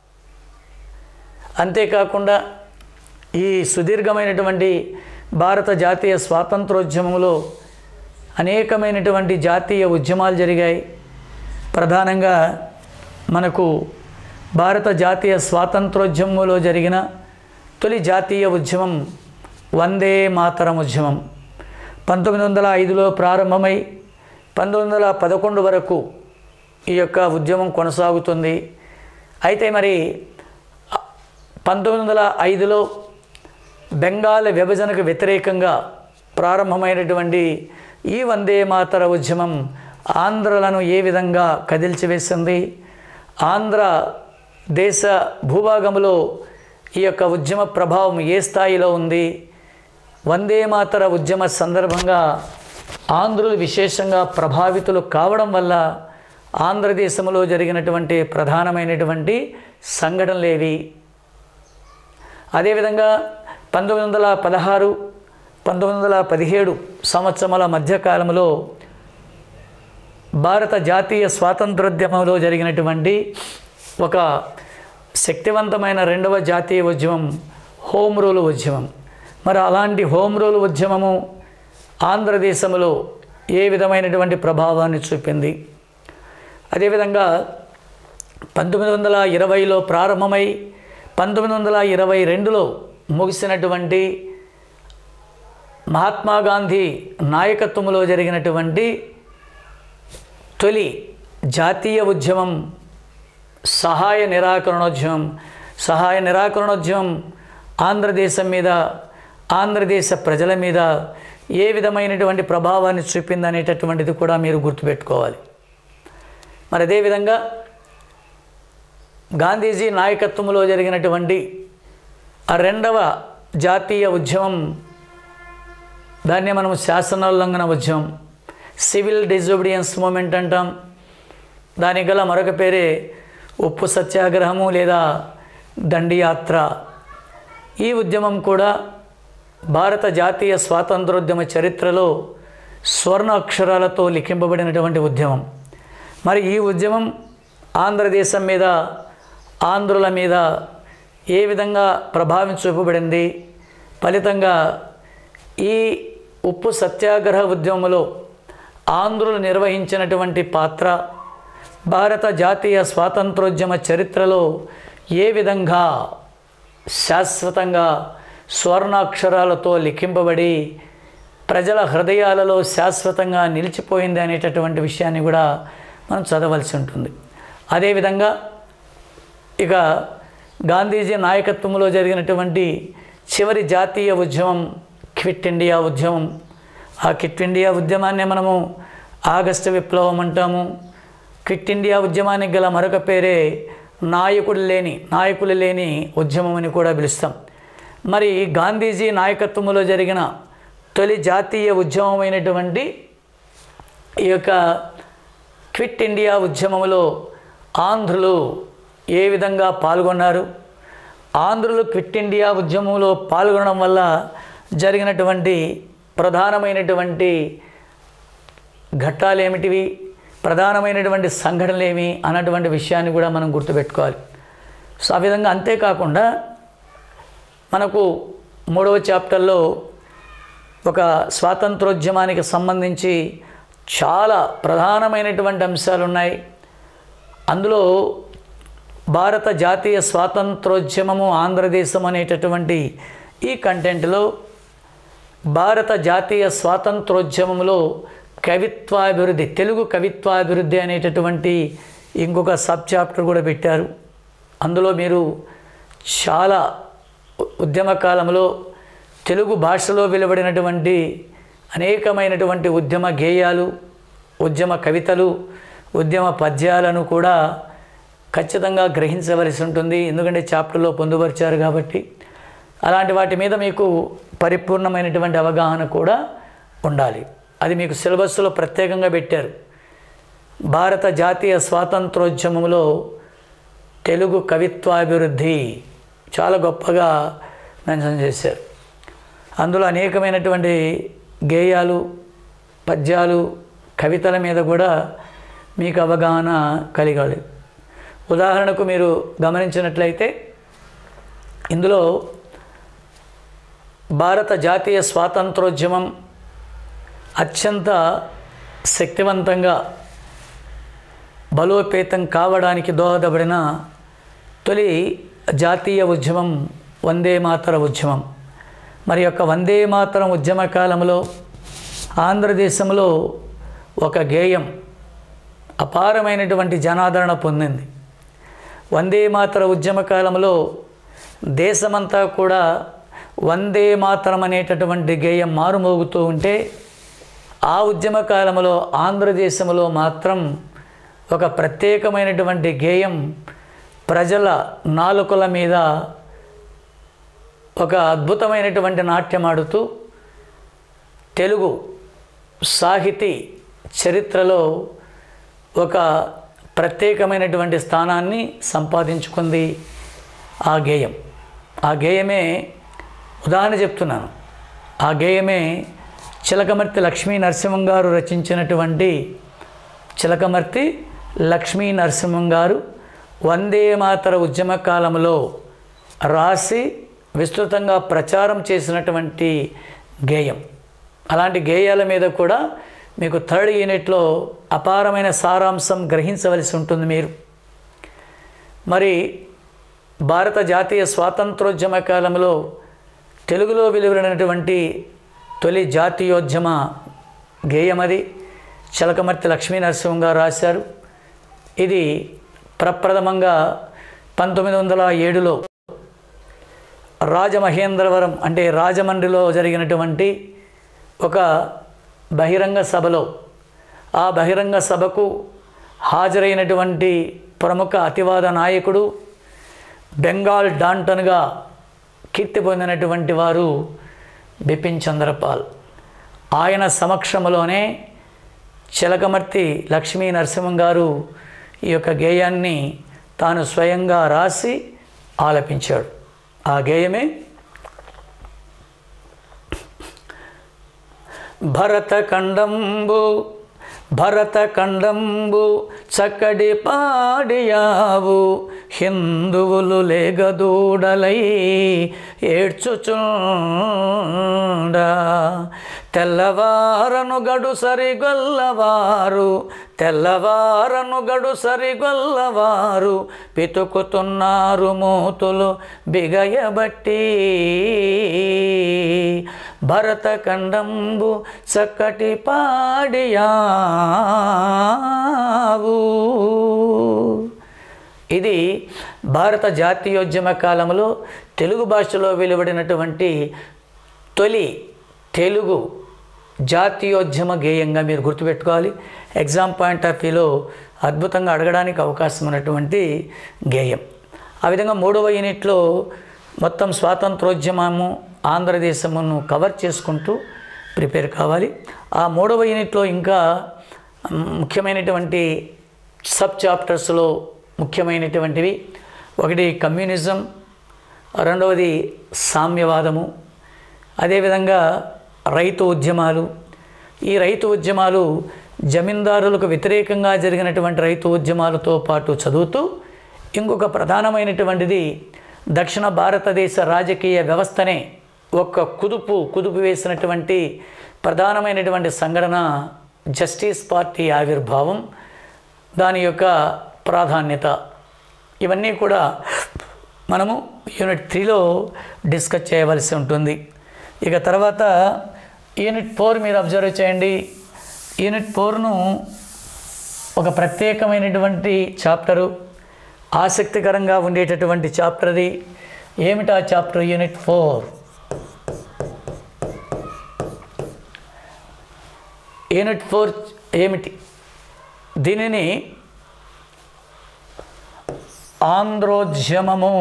అంతేకాకుండా ఈ సుదీర్ఘమైనటువంటి భారత జాతీయ స్వాతంత్రోద్యమంలో అనేకమైనటువంటి జాతీయ ఉద్యమాలు జరిగాయి. ప్రధానంగా మనకు భారత జాతీయ స్వాతంత్రోద్యమంలో జరిగిన తొలి జాతీయ ఉద్యమం వందే మాతరం ఉద్యమం పంతొమ్మిది వందల ఐదులో ప్రారంభమై పంతొమ్మిది వందల పదకొండు వరకు ఈ యొక్క ఉద్యమం కొనసాగుతుంది. అయితే మరి పంతొమ్మిది వందల ఐదులో బెంగాల్ విభజనకు వ్యతిరేకంగా ప్రారంభమైనటువంటి ఈ వందే మాతర ఉద్యమం ఆంధ్రులను ఏ విధంగా కదిల్చివేసింది, ఆంధ్ర దేశ భూభాగంలో ఈ యొక్క ఉద్యమ ప్రభావం ఏ స్థాయిలో ఉంది, వందే మాతర ఉద్యమ సందర్భంగా ఆంధ్రులు విశేషంగా ప్రభావితులు కావడం వల్ల ఆంధ్రదేశంలో జరిగినటువంటి ప్రధానమైనటువంటి సంఘటనలేవి. అదేవిధంగా పంతొమ్మిది వందల పదహారు పంతొమ్మిది వందల పదిహేడు సంవత్సరముల మధ్యకాలంలో భారత జాతీయ స్వాతంత్రోద్యమంలో జరిగినటువంటి ఒక శక్తివంతమైన రెండవ జాతీయ ఉద్యమం హోమ్ రూల్ ఉద్యమం. మరి అలాంటి హోమ్ రూల్ ఉద్యమము ఆంధ్రదేశంలో ఏ విధమైనటువంటి ప్రభావాన్ని చూపింది. అదేవిధంగా పంతొమ్మిది వందల ఇరవైలో ప్రారంభమై పంతొమ్మిది వందల ఇరవై రెండులో ముగిసినటువంటి మహాత్మా గాంధీ నాయకత్వంలో జరిగినటువంటి తొలి జాతీయ ఉద్యమం సహాయ నిరాకరణోద్యమం. సహాయ నిరాకరణోద్యమం ఆంధ్రదేశం మీద, ఆంధ్రదేశ ప్రజల మీద ఏ విధమైనటువంటి ప్రభావాన్ని చూపిందనేటటువంటిది కూడా మీరు గుర్తుపెట్టుకోవాలి. మరి అదేవిధంగా గాంధీజీ నాయకత్వంలో జరిగినటువంటి ఆ రెండవ జాతీయ ఉద్యమం, దాన్నే మనం శాసనోల్లంఘన ఉద్యమం, సివిల్ డిజోబిడియన్స్ మూమెంట్ అంటాం. దానికి గల మరొక పేరే ఉప్పు సత్యాగ్రహము లేదా దండియాత్ర. ఈ ఉద్యమం కూడా భారత జాతీయ స్వాతంత్రోద్యమ చరిత్రలో స్వర్ణ అక్షరాలతో లిఖింపబడినటువంటి ఉద్యమం. మరి ఈ ఉద్యమం ఆంధ్రదేశం మీద, ఆంధ్రుల మీద ఏ విధంగా ప్రభావం చూపబడింది, ఫలితంగా ఈ ఉప్పు సత్యాగ్రహ ఉద్యమంలో ఆంధ్రులు నిర్వహించినటువంటి పాత్ర భారత జాతీయ స్వాతంత్రోద్యమ చరిత్రలో ఏ విధంగా శాశ్వతంగా స్వర్ణాక్షరాలతో లిఖింపబడి ప్రజల హృదయాలలో శాశ్వతంగా నిలిచిపోయింది అనేటటువంటి విషయాన్ని కూడా మనం చదవలసి ఉంటుంది. అదేవిధంగా ఇక గాంధీజీ నాయకత్వంలో జరిగినటువంటి చివరి జాతీయ ఉద్యమం క్విట్ ఇండియా ఉద్యమం. ఆ క్విట్ ఇండియా ఉద్యమాన్ని మనము ఆగస్టు విప్లవం అంటాము. క్విట్ ఇండియా ఉద్యమానికి గల మరొక పేరే నాయకుడు లేని నాయకులు లేని ఉద్యమం అని కూడా పిలుస్తాం. మరి గాంధీజీ నాయకత్వంలో జరిగిన తొలి జాతీయ ఉద్యమమైనటువంటి ఈ యొక్క క్విట్ ఇండియా ఉద్యమంలో ఆంధ్రులు ఏ విధంగా పాల్గొన్నారు, ఆంధ్రులు క్విట్ ఇండియా ఉద్యమంలో పాల్గొనడం వల్ల జరిగినటువంటి ప్రధానమైనటువంటి ఘట్టాలు ఏమిటివి, ప్రధానమైనటువంటి సంఘటనలు ఏమి అన్నటువంటి విషయాన్ని కూడా మనం గుర్తుపెట్టుకోవాలి. సో ఆ విధంగా అంతేకాకుండా మనకు మూడవ చాప్టర్లో ఒక స్వాతంత్రోద్యమానికి సంబంధించి చాలా ప్రధానమైనటువంటి అంశాలు ఉన్నాయి. అందులో భారత జాతీయ స్వాతంత్రోద్యమము ఆంధ్రదేశం అనేటటువంటి ఈ కంటెంట్లో భారత జాతీయ స్వాతంత్రోద్యమంలో కవిత్వాభివృద్ధి, తెలుగు కవిత్వాభివృద్ధి అనేటటువంటి ఇంకొక సబ్ చాప్టర్ కూడా పెట్టారు. అందులో మీరు చాలా ఉద్యమ కాలంలో తెలుగు భాషలో వెలువడినటువంటి అనేకమైనటువంటి ఉద్యమ గేయాలు, ఉద్యమ కవితలు, ఉద్యమ పద్యాలను కూడా ఖచ్చితంగా గ్రహించవలసి ఉంటుంది. ఎందుకంటే చాప్టర్లో పొందుపరిచారు కాబట్టి. అలాంటి వాటి మీద మీకు పరిపూర్ణమైనటువంటి అవగాహన కూడా ఉండాలి. అది మీకు సిలబస్లో ప్రత్యేకంగా పెట్టారు. భారత జాతీయ స్వాతంత్రోద్యమంలో తెలుగు కవిత్వాభివృద్ధి చాలా గొప్పగా మెన్షన్ చేశారు. అందులో అనేకమైనటువంటి గేయాలు, పద్యాలు, కవితల మీద కూడా మీకు అవగాహన కలిగాలి. ఉదాహరణకు మీరు గమనించినట్లయితే ఇందులో భారత జాతీయ స్వాతంత్రోద్యమం అత్యంత శక్తివంతంగా బలోపేతం కావడానికి దోహదపడిన తొలి జాతీయ ఉద్యమం వందే మాతర ఉద్యమం. మరి యొక్క వందే మాతరం ఉద్యమ కాలంలో ఆంధ్రదేశంలో ఒక గేయం అపారమైనటువంటి జనాదరణ పొందింది. వందే మాతర ఉద్యమ కాలంలో దేశమంతా కూడా వందే మాతరం అనేటటువంటి గేయం మారుమోగుతూ ఉంటే, ఆ ఉద్యమ కాలంలో ఆంధ్రదేశంలో మాత్రం ఒక ప్రత్యేకమైనటువంటి గేయం ప్రజల నాలుకల మీద ఒక అద్భుతమైనటువంటి నాట్యం ఆడుతూ తెలుగు సాహితీ చరిత్రలో ఒక ప్రత్యేకమైనటువంటి స్థానాన్ని సంపాదించుకుంది ఆ గేయం. ఆ గేయమే ఉదాహరణ చెప్తున్నాను. ఆ గేయమే చిలకమర్తి లక్ష్మీ నరసింహం గారు రచించినటువంటి చిలకమర్తి లక్ష్మీ నరసింహం గారు వందే మాతర ఉద్యమ కాలంలో రాసి విస్తృతంగా ప్రచారం చేసినటువంటి గేయం. అలాంటి గేయాల మీద కూడా మీకు థర్డ్ యూనిట్లో అపారమైన సారాంశం గ్రహించవలసి ఉంటుంది మీరు. మరి భారత జాతీయ స్వాతంత్రోద్యమ కాలంలో తెలుగులో వెలువడినటువంటి తొలి జాతీయోద్యమ గేయమది చిలకమర్తి లక్ష్మీ నరసింహం గారు రాశారు. ఇది ప్రప్రథమంగా పంతొమ్మిది వందల ఏడులో రాజమహేంద్రవరం అంటే రాజమండ్రిలో జరిగినటువంటి ఒక బహిరంగ సభలో, ఆ బహిరంగ సభకు హాజరైనటువంటి ప్రముఖ అతివాద నాయకుడు, బెంగాల్ డాంటన్గా కీర్తి పొందినటువంటి వారు బిపిన్ చంద్రపాల్. ఆయన సమక్షంలోనే చిలకమర్తి లక్ష్మీ నరసింహం గారు ఈ యొక్క గేయాన్ని తాను స్వయంగా రాసి ఆలపించాడు. ఆ గేయమే భరతఖండంబు భరతఖండంబు చక్కడి పాడియావు హిందువులు లేగదూడలై ఏడ్చుచుండా తెల్లవారను గడు సరిగొల్లవారు తెల్లవారను గడు సరిగొల్లవారు పితుకుతున్నారు మూతులు బిగయబట్టి భరతఖండంబు చక్కటి పాడియావు. ఇది భారత జాతీయోద్యమ కాలంలో తెలుగు భాషలో వెలువడినటువంటి తొలి తెలుగు జాతీయోద్యమ గేయంగా మీరు గుర్తుపెట్టుకోవాలి. ఎగ్జామ్ పాయింట్ ఆఫ్ వ్యూలో అద్భుతంగా అడగడానికి అవకాశం ఉన్నటువంటి గేయం. ఆ విధంగా మూడవ యూనిట్లో మొత్తం స్వాతంత్రోద్యమము ఆంధ్రదేశమును కవర్ చేసుకుంటూ ప్రిపేర్ కావాలి. ఆ మూడవ యూనిట్లో ఇంకా ముఖ్యమైనటువంటి సబ్ చాప్టర్స్లో ముఖ్యమైనటువంటివి ఒకటి కమ్యూనిజం, రెండవది సామ్యవాదము, అదేవిధంగా రైతు ఉద్యమాలు. ఈ రైతు ఉద్యమాలు జమీందారులకు వ్యతిరేకంగా జరిగినటువంటి రైతు ఉద్యమాలతో పాటు చదువుతూ ఇంకొక ప్రధానమైనటువంటిది దక్షిణ భారతదేశ రాజకీయ వ్యవస్థనే ఒక కుదుపు కుదుపు వేసినటువంటి ప్రధానమైనటువంటి సంఘటన జస్టిస్ పార్టీ ఆవిర్భావం, దాని యొక్క ప్రాధాన్యత, ఇవన్నీ కూడా మనము యూనిట్ త్రీలో డిస్కస్ చేయవలసి ఉంటుంది. ఇక తర్వాత యూనిట్ ఫోర్ మీరు అబ్జర్వ్ చేయండి. యూనిట్ ఫోర్ను ఒక ప్రత్యేకమైనటువంటి చాప్టరు, ఆసక్తికరంగా ఉండేటటువంటి చాప్టర్ అది. ఏమిటా chapter? Unit four. Unit four ఏమిటి? దీనిని ఆంధ్రోద్యమము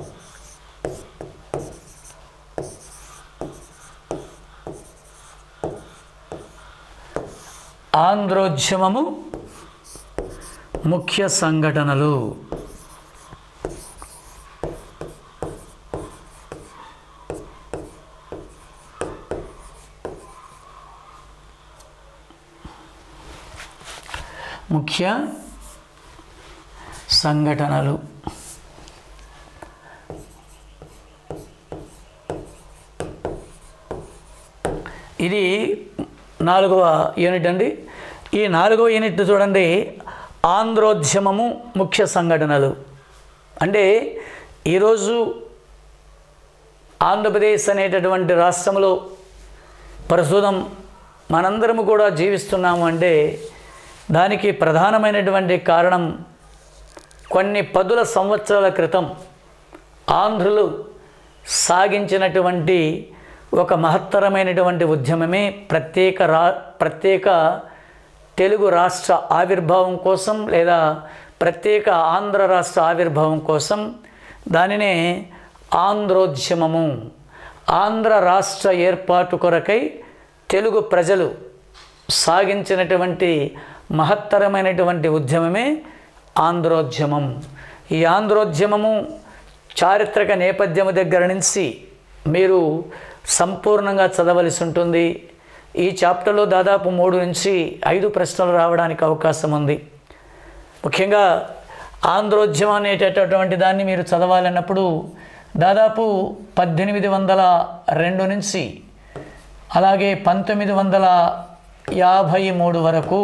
ఆంధ్రోద్యమము ముఖ్య సంఘటనలు. ముఖ్య సంఘటనలు. ఇది నాలుగవ యూనిట్ అండి. ఈ నాలుగవ యూనిట్ చూడండి, ఆంధ్రోద్యమము ముఖ్య సంఘటనలు. అంటే ఈరోజు ఆంధ్రప్రదేశ్ అనేటటువంటి రాష్ట్రంలో ప్రస్తుతం మనందరము కూడా జీవిస్తున్నాము అంటే దానికి ప్రధానమైనటువంటి కారణం కొన్ని పదుల సంవత్సరాల క్రితం ఆంధ్రులు సాగించినటువంటి ఒక మహత్తరమైనటువంటి ఉద్యమమే ప్రత్యేక రా ప్రత్యేక తెలుగు రాష్ట్ర ఆవిర్భావం కోసం లేదా ప్రత్యేక ఆంధ్ర రాష్ట్ర ఆవిర్భావం కోసం. దానినే ఆంధ్రోద్యమము, ఆంధ్ర రాష్ట్ర ఏర్పాటు కొరకై తెలుగు ప్రజలు సాగించినటువంటి మహత్తరమైనటువంటి ఉద్యమమే ఆంధ్రోద్యమం. ఈ ఆంధ్రోద్యమము చారిత్రక నేపథ్యము దగ్గర నుంచి మీరు సంపూర్ణంగా చదవలసి ఉంటుంది. ఈ చాప్టర్లో దాదాపు మూడు నుంచి ఐదు ప్రశ్నలు రావడానికి అవకాశం ఉంది. ముఖ్యంగా ఆంధ్రోద్యమం అనేటటువంటి దాన్ని మీరు చదవాలన్నప్పుడు దాదాపు పద్దెనిమిది వందల రెండు నుంచి అలాగే పంతొమ్మిది వందల యాభై మూడు వరకు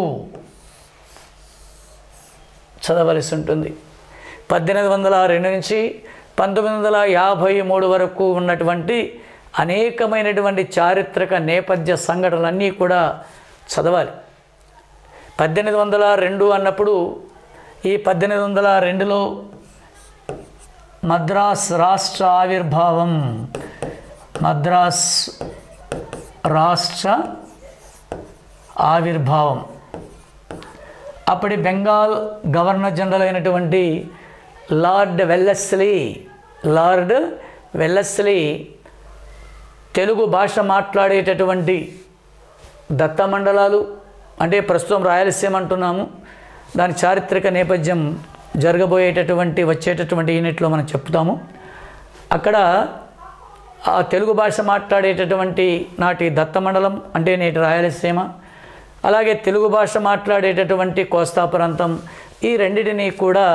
చదవలసి ఉంటుంది. పద్దెనిమిది వందల రెండు నుంచి పంతొమ్మిది వందల యాభై మూడు వరకు ఉన్నటువంటి అనేకమైనటువంటి చారిత్రక నేపథ్య సంఘటనలన్నీ కూడా చదవాలి. పద్దెనిమిది వందల రెండు అన్నప్పుడు ఈ పద్దెనిమిది వందల రెండులో మద్రాస్ రాష్ట్ర ఆవిర్భావం, మద్రాస్ రాష్ట్ర ఆవిర్భావం. అప్పటి బెంగాల్ గవర్నర్ జనరల్ అయినటువంటి Lord Wellesley Lord Wellesley Telugu భాష మాట్లాడేటటువంటి దత్తమండలాలు, అంటే ప్రస్తుతం రాయలసీమ అంటున్నాము, దాని చారిత్రక నేపథ్యం జరగబోయేటటువంటి వచ్చేటటువంటి యూనిట్లో మనం చెప్తాము. అక్కడ ఆ తెలుగు భాష మాట్లాడేటటువంటి నాటి దత్తమండలం అంటే నేటి రాయలసీమ, అలాగే తెలుగు భాష మాట్లాడేటటువంటి కోస్తా ప్రాంతం, ఈ రెండిటిని కూడా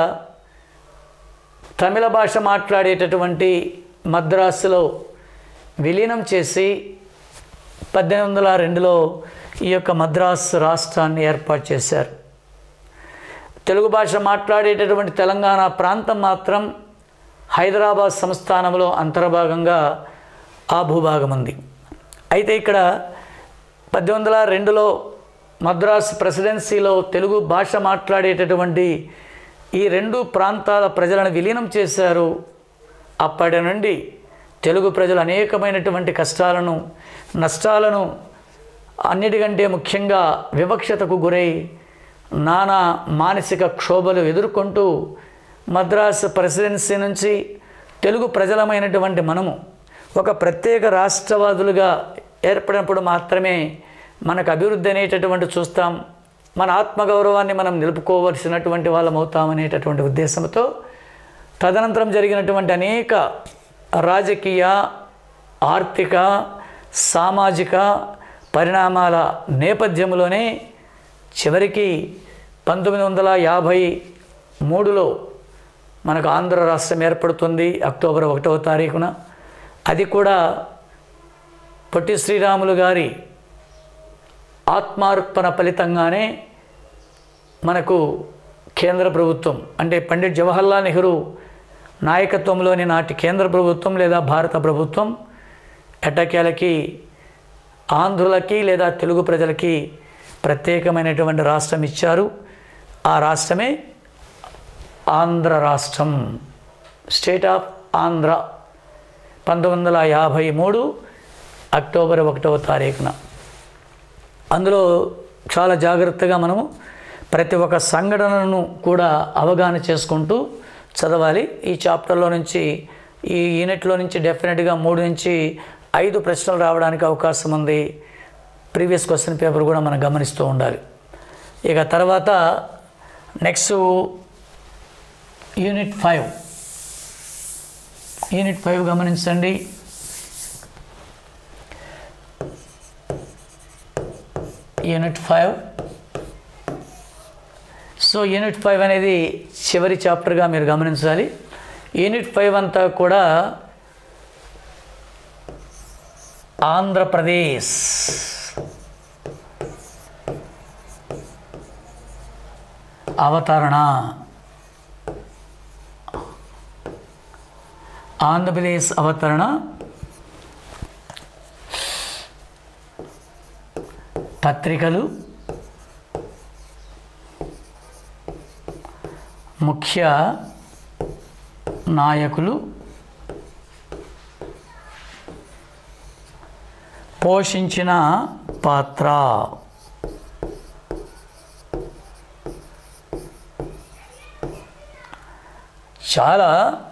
తమిళ భాష మాట్లాడేటటువంటి మద్రాసులో విలీనం చేసి పద్దెనిమిది వందల రెండులో ఈ యొక్క మద్రాస్ రాష్ట్రాన్ని ఏర్పాటు చేశారు. తెలుగు భాష మాట్లాడేటటువంటి తెలంగాణ ప్రాంతం మాత్రం హైదరాబాద్ సంస్థానంలో అంతర్భాగంగా ఆ భూభాగం ఉంది. అయితే ఇక్కడ పద్దెనిమిది వందల రెండులో మద్రాస్ ప్రెసిడెన్సీలో తెలుగు భాష మాట్లాడేటటువంటి ఈ రెండు ప్రాంతాల ప్రజలను విలీనం చేశారు. అప్పటి నుండి తెలుగు ప్రజలు అనేకమైనటువంటి కష్టాలను, నష్టాలను, అన్నిటికంటే ముఖ్యంగా వివక్షతకు గురై నానా మానసిక క్షోభలు ఎదుర్కొంటూ మద్రాసు ప్రెసిడెన్సీ నుంచి తెలుగు ప్రజలమైనటువంటి మనము ఒక ప్రత్యేక రాష్ట్రవాదులుగా ఏర్పడినప్పుడు మాత్రమే మనకు అభివృద్ధి అనేటటువంటి చూస్తాం, మన ఆత్మగౌరవాన్ని మనం నిలుపుకోవలసినటువంటి వాళ్ళం అవుతామనేటటువంటి ఉద్దేశంతో తదనంతరం జరిగినటువంటి అనేక రాజకీయ, ఆర్థిక, సామాజిక పరిణామాల నేపథ్యంలోనే చివరికి పంతొమ్మిది వందల యాభై మూడులో మనకు ఆంధ్ర రాష్ట్రం ఏర్పడుతుంది అక్టోబర్ ఒకటవ తారీఖున. అది కూడా పొట్టి శ్రీరాములు గారి ఆత్మార్పణ ఫలితంగానే మనకు కేంద్ర ప్రభుత్వం అంటే పండిట్ జవహర్లాల్ నెహ్రూ నాయకత్వంలోని నాటి కేంద్ర ప్రభుత్వం లేదా భారత ప్రభుత్వం ఎట్టకేలకి ఆంధ్రులకి లేదా తెలుగు ప్రజలకి ప్రత్యేకమైనటువంటి రాష్ట్రం ఇచ్చారు. ఆ రాష్ట్రమే ఆంధ్ర రాష్ట్రం, స్టేట్ ఆఫ్ ఆంధ్ర. పంతొమ్మిది వందల యాభై మూడు అక్టోబర్ ఒకటవ తారీఖున. అందులో చాలా జాగ్రత్తగా మనము ప్రతి ఒక్క సంఘటనను కూడా అవగాహన చేసుకుంటూ చదవాలి. ఈ చాప్టర్లో నుంచి, ఈ యూనిట్లో నుంచి డెఫినెట్గా మూడు నుంచి ఐదు ప్రశ్నలు రావడానికి అవకాశం ఉంది. ప్రీవియస్ క్వశ్చన్ పేపర్ కూడా మనం గమనిస్తూ ఉండాలి. ఇక తర్వాత next unit five. Unit five గమనించండి. Unit five. So unit five అనేది చివరి చాప్టర్గా మీరు గమనించాలి. యూనిట్ ఫైవ్ అంతా కూడా ఆంధ్రప్రదేశ్, అవతరణ, ఆంధ్రప్రదేశ్ అవతరణ, పత్రికలు, ముఖ్య నాయకులు, పోషించిన పాత్ర. చాలా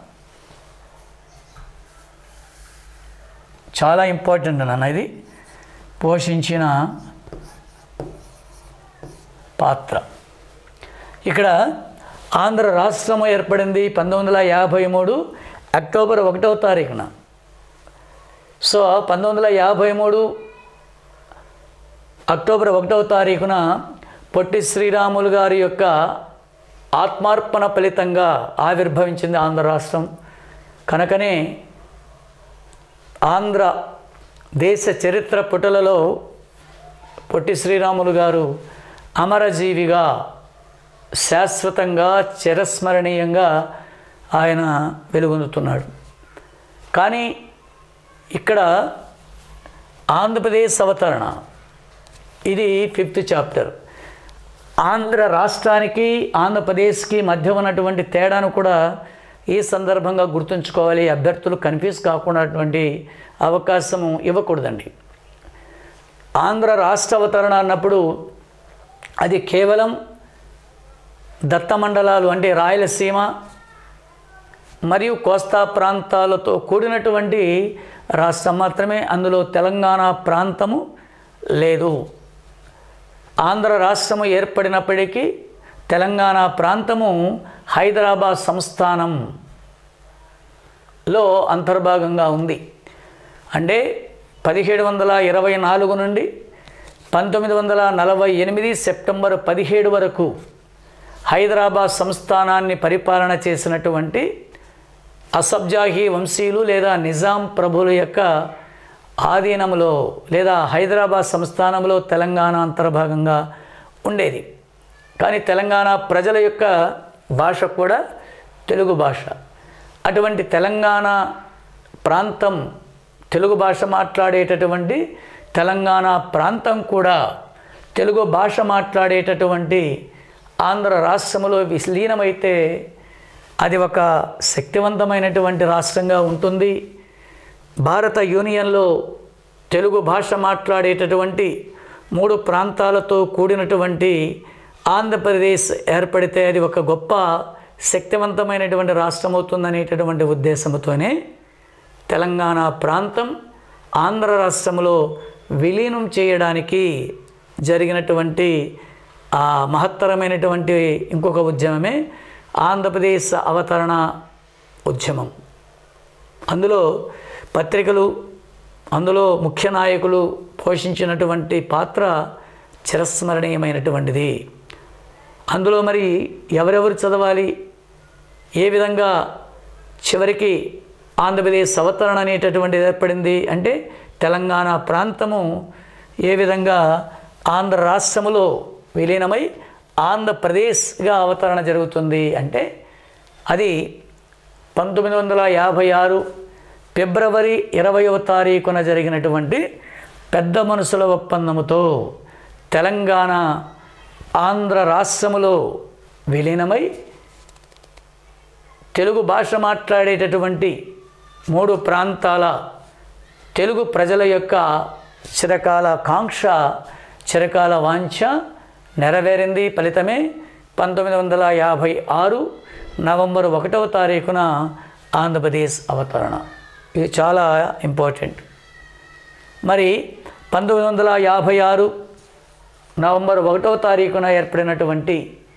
చాలా ఇంపార్టెంట్ నాన్న ఇది, పోషించిన పాత్ర. ఇక్కడ ఆంధ్ర రాష్ట్రము ఏర్పడింది పంతొమ్మిది వందల యాభై మూడు అక్టోబర్ ఒకటవ తారీఖున. సో పంతొమ్మిది వందల యాభై మూడు అక్టోబర్ ఒకటవ తారీఖున పొట్టి శ్రీరాములు గారి యొక్క ఆత్మార్పణ ఫలితంగా ఆవిర్భవించింది ఆంధ్ర రాష్ట్రం. కనుకనే ఆంధ్ర దేశ చరిత్ర పుటలలో పొట్టి శ్రీరాములు గారు అమరజీవిగా, శాశ్వతంగా, చిరస్మరణీయంగా ఆయన వెలుగొందుతున్నాడు. కానీ ఇక్కడ ఆంధ్రప్రదేశ్ అవతరణ ఇది ఫిఫ్త్ చాప్టర్. ఆంధ్ర రాష్ట్రానికి ఆంధ్రప్రదేశ్కి మధ్య ఉన్నటువంటి తేడాను కూడా ఈ సందర్భంగా గుర్తుంచుకోవాలి. అభ్యర్థులు కన్ఫ్యూజ్ కాకుండా అవకాశము ఇవ్వకూడదండి. ఆంధ్ర రాష్ట్ర అవతరణ అన్నప్పుడు అది కేవలం దత్తమండలాలు అంటే రాయలసీమ మరియు కోస్తా ప్రాంతాలతో కూడినటువంటి రాష్ట్రం మాత్రమే. అందులో తెలంగాణ ప్రాంతము లేదు. ఆంధ్ర రాష్ట్రము ఏర్పడినప్పటికీ తెలంగాణ ప్రాంతము హైదరాబాద్ సంస్థానంలో అంతర్భాగంగా ఉంది. అంటే పదిహేడు వందల ఇరవై నాలుగు నుండి పంతొమ్మిది వందల నలభై ఎనిమిది సెప్టెంబర్ పదిహేడు వరకు హైదరాబాద్ సంస్థానాన్ని పరిపాలన చేసినటువంటి అసబ్జాహీ వంశీయులు లేదా నిజాం ప్రభుల యొక్క ఆధీనంలో లేదా హైదరాబాద్ సంస్థానంలో తెలంగాణ అంతర్భాగంగా ఉండేది. కానీ తెలంగాణ ప్రజల యొక్క భాష కూడా తెలుగు భాష. అటువంటి తెలంగాణ ప్రాంతం, తెలుగు భాష మాట్లాడేటటువంటి తెలంగాణ ప్రాంతం కూడా తెలుగు భాష మాట్లాడేటటువంటి ఆంధ్ర రాష్ట్రంలో విలీనమైతే అది ఒక శక్తివంతమైనటువంటి రాష్ట్రంగా ఉంటుంది. భారత యూనియన్లో తెలుగు భాష మాట్లాడేటటువంటి మూడు ప్రాంతాలతో కూడినటువంటి ఆంధ్రప్రదేశ్ ఏర్పడితే అది ఒక గొప్ప శక్తివంతమైనటువంటి రాష్ట్రం అవుతుందనేటటువంటి ఉద్దేశంతోనే తెలంగాణ ప్రాంతం ఆంధ్ర రాష్ట్రంలో విలీనం చేయడానికి జరిగినటువంటి ఆ మహత్తరమైనటువంటి ఇంకొక ఉద్యమమే ఆంధ్రప్రదేశ్ అవతరణ ఉద్యమం. అందులో పత్రికలు, అందులో ముఖ్య నాయకులు పోషించినటువంటి పాత్ర చిరస్మరణీయమైనటువంటిది. అందులో మరి ఎవరెవరు చదవాలి, ఏ విధంగా చివరికి ఆంధ్రప్రదేశ్ అవతరణ అనేటటువంటిది ఏర్పడింది అంటే తెలంగాణ ప్రాంతము ఏ విధంగా ఆంధ్ర రాష్ట్రములో విలీనమై ఆంధ్రప్రదేశ్గా అవతరణ జరుగుతుంది అంటే అది పంతొమ్మిది వందల యాభై ఆరు ఫిబ్రవరి ఇరవయవ తారీఖున జరిగినటువంటి పెద్ద మనుషుల ఒప్పందముతో తెలంగాణ ఆంధ్ర రాష్ట్రములో విలీనమై తెలుగు భాష మాట్లాడేటటువంటి మూడు ప్రాంతాల తెలుగు ప్రజల యొక్క చిరకాల కాంక్ష, చిరకాల వాంఛ నెరవేరింది. ఫలితమే పంతొమ్మిది వందల యాభై ఆరు నవంబర్ ఒకటవ తారీఖున ఆంధ్రప్రదేశ్ అవతరణ. ఇది చాలా ఇంపార్టెంట్. మరి పంతొమ్మిది వందల యాభై ఆరు నవంబర్ ఒకటవ తారీఖున ఏర్పడినటువంటి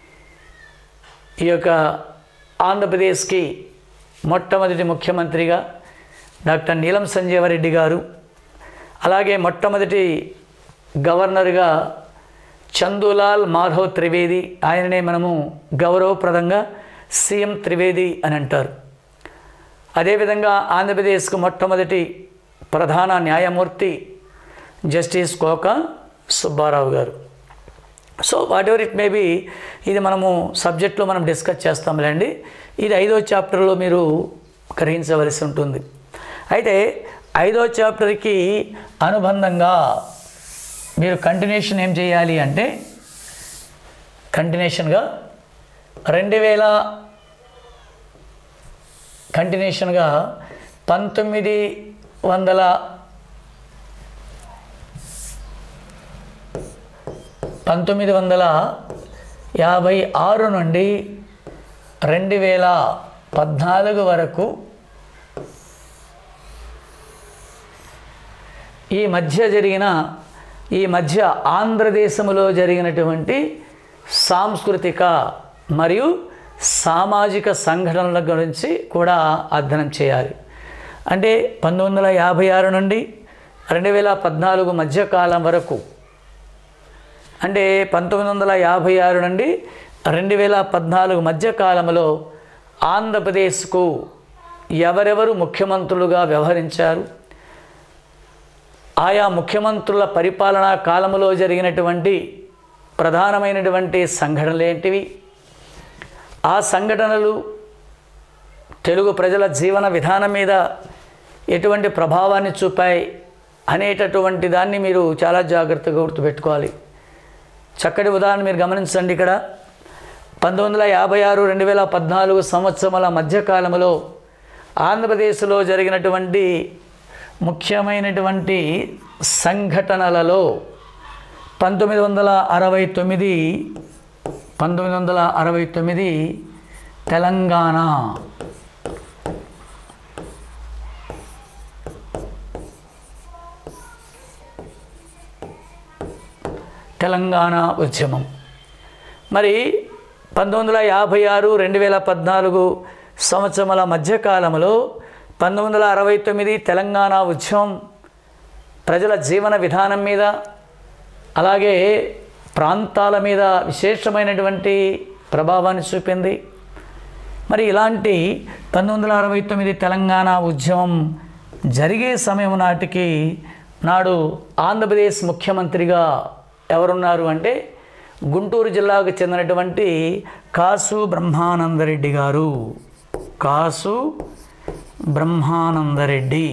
ఈ యొక్క ఆంధ్రప్రదేశ్కి మొట్టమొదటి ముఖ్యమంత్రిగా డాక్టర్ నీలం సంజీవరెడ్డి గారు, అలాగే మొట్టమొదటి గవర్నర్గా చందులాల్ మాధవ్ త్రివేది, ఆయననే మనము గౌరవప్రదంగా సీఎం త్రివేది అని అంటారు. అదేవిధంగా ఆంధ్రప్రదేశ్కు మొట్టమొదటి ప్రధాన న్యాయమూర్తి జస్టిస్ కోకా సుబ్బారావు గారు. So whatever it may be, ఇది మనము సబ్జెక్ట్లో మనం డిస్కస్ చేస్తాంలేండి. ఇది ఐదో చాప్టర్లో మీరు గ్రహించవలసి ఉంటుంది. అయితే ఐదో చాప్టర్కి అనుబంధంగా మీరు కంటిన్యూషన్ ఏం చేయాలి అంటే, కంటిన్యూషన్గా రెండు వేల కంటిన్యూషన్గా పంతొమ్మిది వందల పంతొమ్మిది వందల యాభై ఆరు నుండి రెండు వేల పద్నాలుగు వరకు ఈ మధ్య జరిగిన ఈ మధ్య ఆంధ్రదేశంలో జరిగినటువంటి సాంస్కృతిక మరియు సామాజిక సంఘటనల గురించి కూడా అధ్యయనం చేయాలి. అంటే పంతొమ్మిది వందల యాభై ఆరు నుండి రెండు వేల పద్నాలుగు మధ్యకాలం వరకు, అంటే పంతొమ్మిది వందల యాభై ఆరు నుండి రెండు వేల పద్నాలుగు మధ్యకాలంలో ఆంధ్రప్రదేశ్కు ఎవరెవరు ముఖ్యమంత్రులుగా వ్యవహరించారు, ఆయా ముఖ్యమంత్రుల పరిపాలనా కాలంలో జరిగినటువంటి ప్రధానమైనటువంటి సంఘటనలు ఏంటివి, ఆ సంఘటనలు తెలుగు ప్రజల జీవన విధానం మీద ఎటువంటి ప్రభావాన్ని చూపాయి అనేటటువంటి దాన్ని మీరు చాలా జాగ్రత్తగా గుర్తుపెట్టుకోవాలి. చక్కటి ఉదాహరణ మీరు గమనించండి. ఇక్కడ పంతొమ్మిది వందల యాభై ఆరు రెండు వేల పద్నాలుగు సంవత్సరాల మధ్యకాలంలో ఆంధ్రప్రదేశ్లో జరిగినటువంటి ముఖ్యమైనటువంటి సంఘటనలలో పంతొమ్మిది వందల అరవై తొమ్మిది పంతొమ్మిది వందల అరవై తొమ్మిది తెలంగాణ తెలంగాణ ఉద్యమం. మరి పంతొమ్మిది వందల యాభై ఆరు రెండు వేల పద్నాలుగు సంవత్సరాల మధ్యకాలంలో పంతొమ్మిది వందల అరవై తొమ్మిది తెలంగాణ ఉద్యమం ప్రజల జీవన విధానం మీద, అలాగే ప్రాంతాల మీద విశేషమైనటువంటి ప్రభావాన్ని చూపింది. మరి ఇలాంటి పంతొమ్మిది వందల అరవై తొమ్మిది తెలంగాణ ఉద్యమం జరిగే సమయం నాటికి నాడు ఆంధ్రప్రదేశ్ ముఖ్యమంత్రిగా ఎవరున్నారు అంటే గుంటూరు జిల్లాకు చెందినటువంటి కాసు బ్రహ్మానందరెడ్డి గారు. కాసు బ్రహ్మానందరెడ్డి.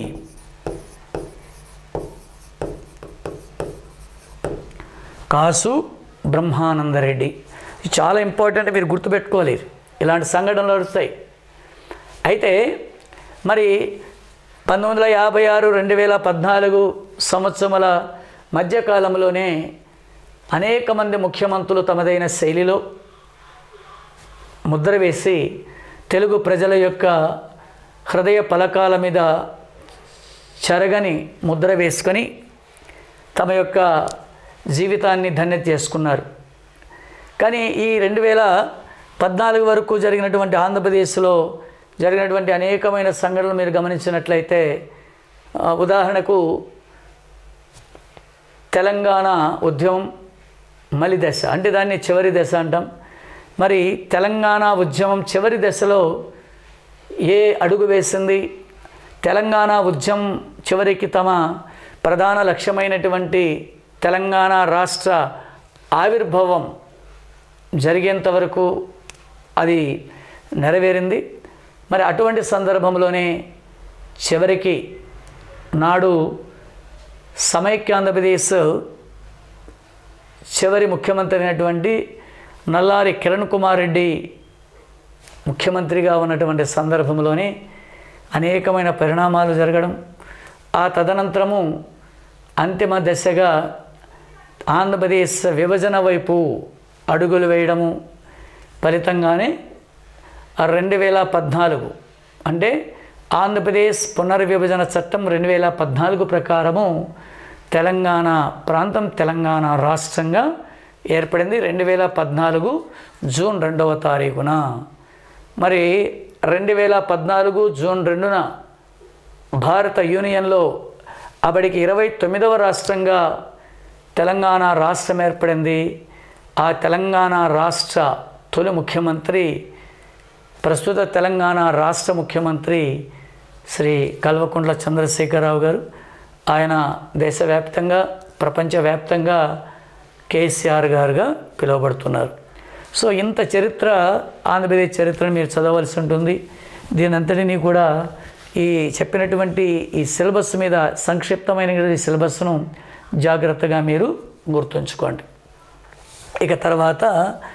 కాసు బ్రహ్మానందరెడ్డి ఇది చాలా ఇంపార్టెంట్, మీరు గుర్తుపెట్టుకోవాలి. ఇలాంటి సంఘటనలు వస్తాయి. అయితే మరి పంతొమ్మిది వందల యాభై ఆరు రెండు వేల పద్నాలుగు సంవత్సరాల మధ్యకాలంలోనే అనేక మంది ముఖ్యమంత్రులు తమదైన శైలిలో ముద్ర వేసి తెలుగు ప్రజల యొక్క హృదయ పలకాల మీద చెరగని ముద్ర వేసుకొని తమ యొక్క జీవితాన్ని ధన్యత చేసుకున్నారు. కానీ ఈ రెండు వేల పద్నాలుగు వరకు జరిగినటువంటి ఆంధ్రప్రదేశ్లో జరిగినటువంటి అనేకమైన సంఘటనలు మీరు గమనించినట్లయితే, ఉదాహరణకు తెలంగాణ ఉద్యమం మలి దశ, అంటే దాన్ని చివరి దశ అంటాం. మరి తెలంగాణ ఉద్యమం చివరి దశలో ఏ అడుగు వేసింది? తెలంగాణ ఉద్యమం చివరికి తమ ప్రధాన లక్ష్యమైనటువంటి తెలంగాణ రాష్ట్ర ఆవిర్భావం జరిగేంత వరకు అది నెరవేరింది. మరి అటువంటి సందర్భంలోనే చివరికి నాడు సమైక్యాంధ్రప్రదేశ్ చివరి ముఖ్యమంత్రి అయినటువంటి నల్లారి కిరణ్ కుమార్ రెడ్డి ముఖ్యమంత్రిగా ఉన్నటువంటి సందర్భంలోనే అనేకమైన పరిణామాలు జరగడం, ఆ తదనంతరము అంతిమ దశగా ఆంధ్రప్రదేశ్ విభజన వైపు అడుగులు వేయడము ఫలితంగానే రెండు వేల పద్నాలుగు అంటే ఆంధ్రప్రదేశ్ పునర్విభజన చట్టం రెండు వేల పద్నాలుగు ప్రకారము తెలంగాణ ప్రాంతం తెలంగాణ రాష్ట్రంగా ఏర్పడింది రెండు వేల పద్నాలుగు జూన్ రెండవ తారీఖున. మరి రెండు వేల పద్నాలుగు జూన్ రెండున భారత యూనియన్లో అప్పటికి ఇరవై తొమ్మిదవ రాష్ట్రంగా తెలంగాణ రాష్ట్రం ఏర్పడింది. ఆ తెలంగాణ రాష్ట్ర తొలి ముఖ్యమంత్రి ప్రస్తుత తెలంగాణ రాష్ట్ర ముఖ్యమంత్రి శ్రీ కల్వకుంట్ల చంద్రశేఖరరావు గారు. ఆయన దేశవ్యాప్తంగా ప్రపంచవ్యాప్తంగా కేసీఆర్ గారుగా పిలువబడుతున్నారు. సో ఇంత చరిత్ర ఆంధ్రప్రదేశ్ చరిత్రను మీరు చదవలసి ఉంటుంది. దీని అంతటినీ కూడా ఈ చెప్పినటువంటి ఈ సిలబస్ మీద సంక్షిప్తమైన సిలబస్ను జాగ్రత్తగా మీరు గుర్తుంచుకోండి. ఇక తర్వాత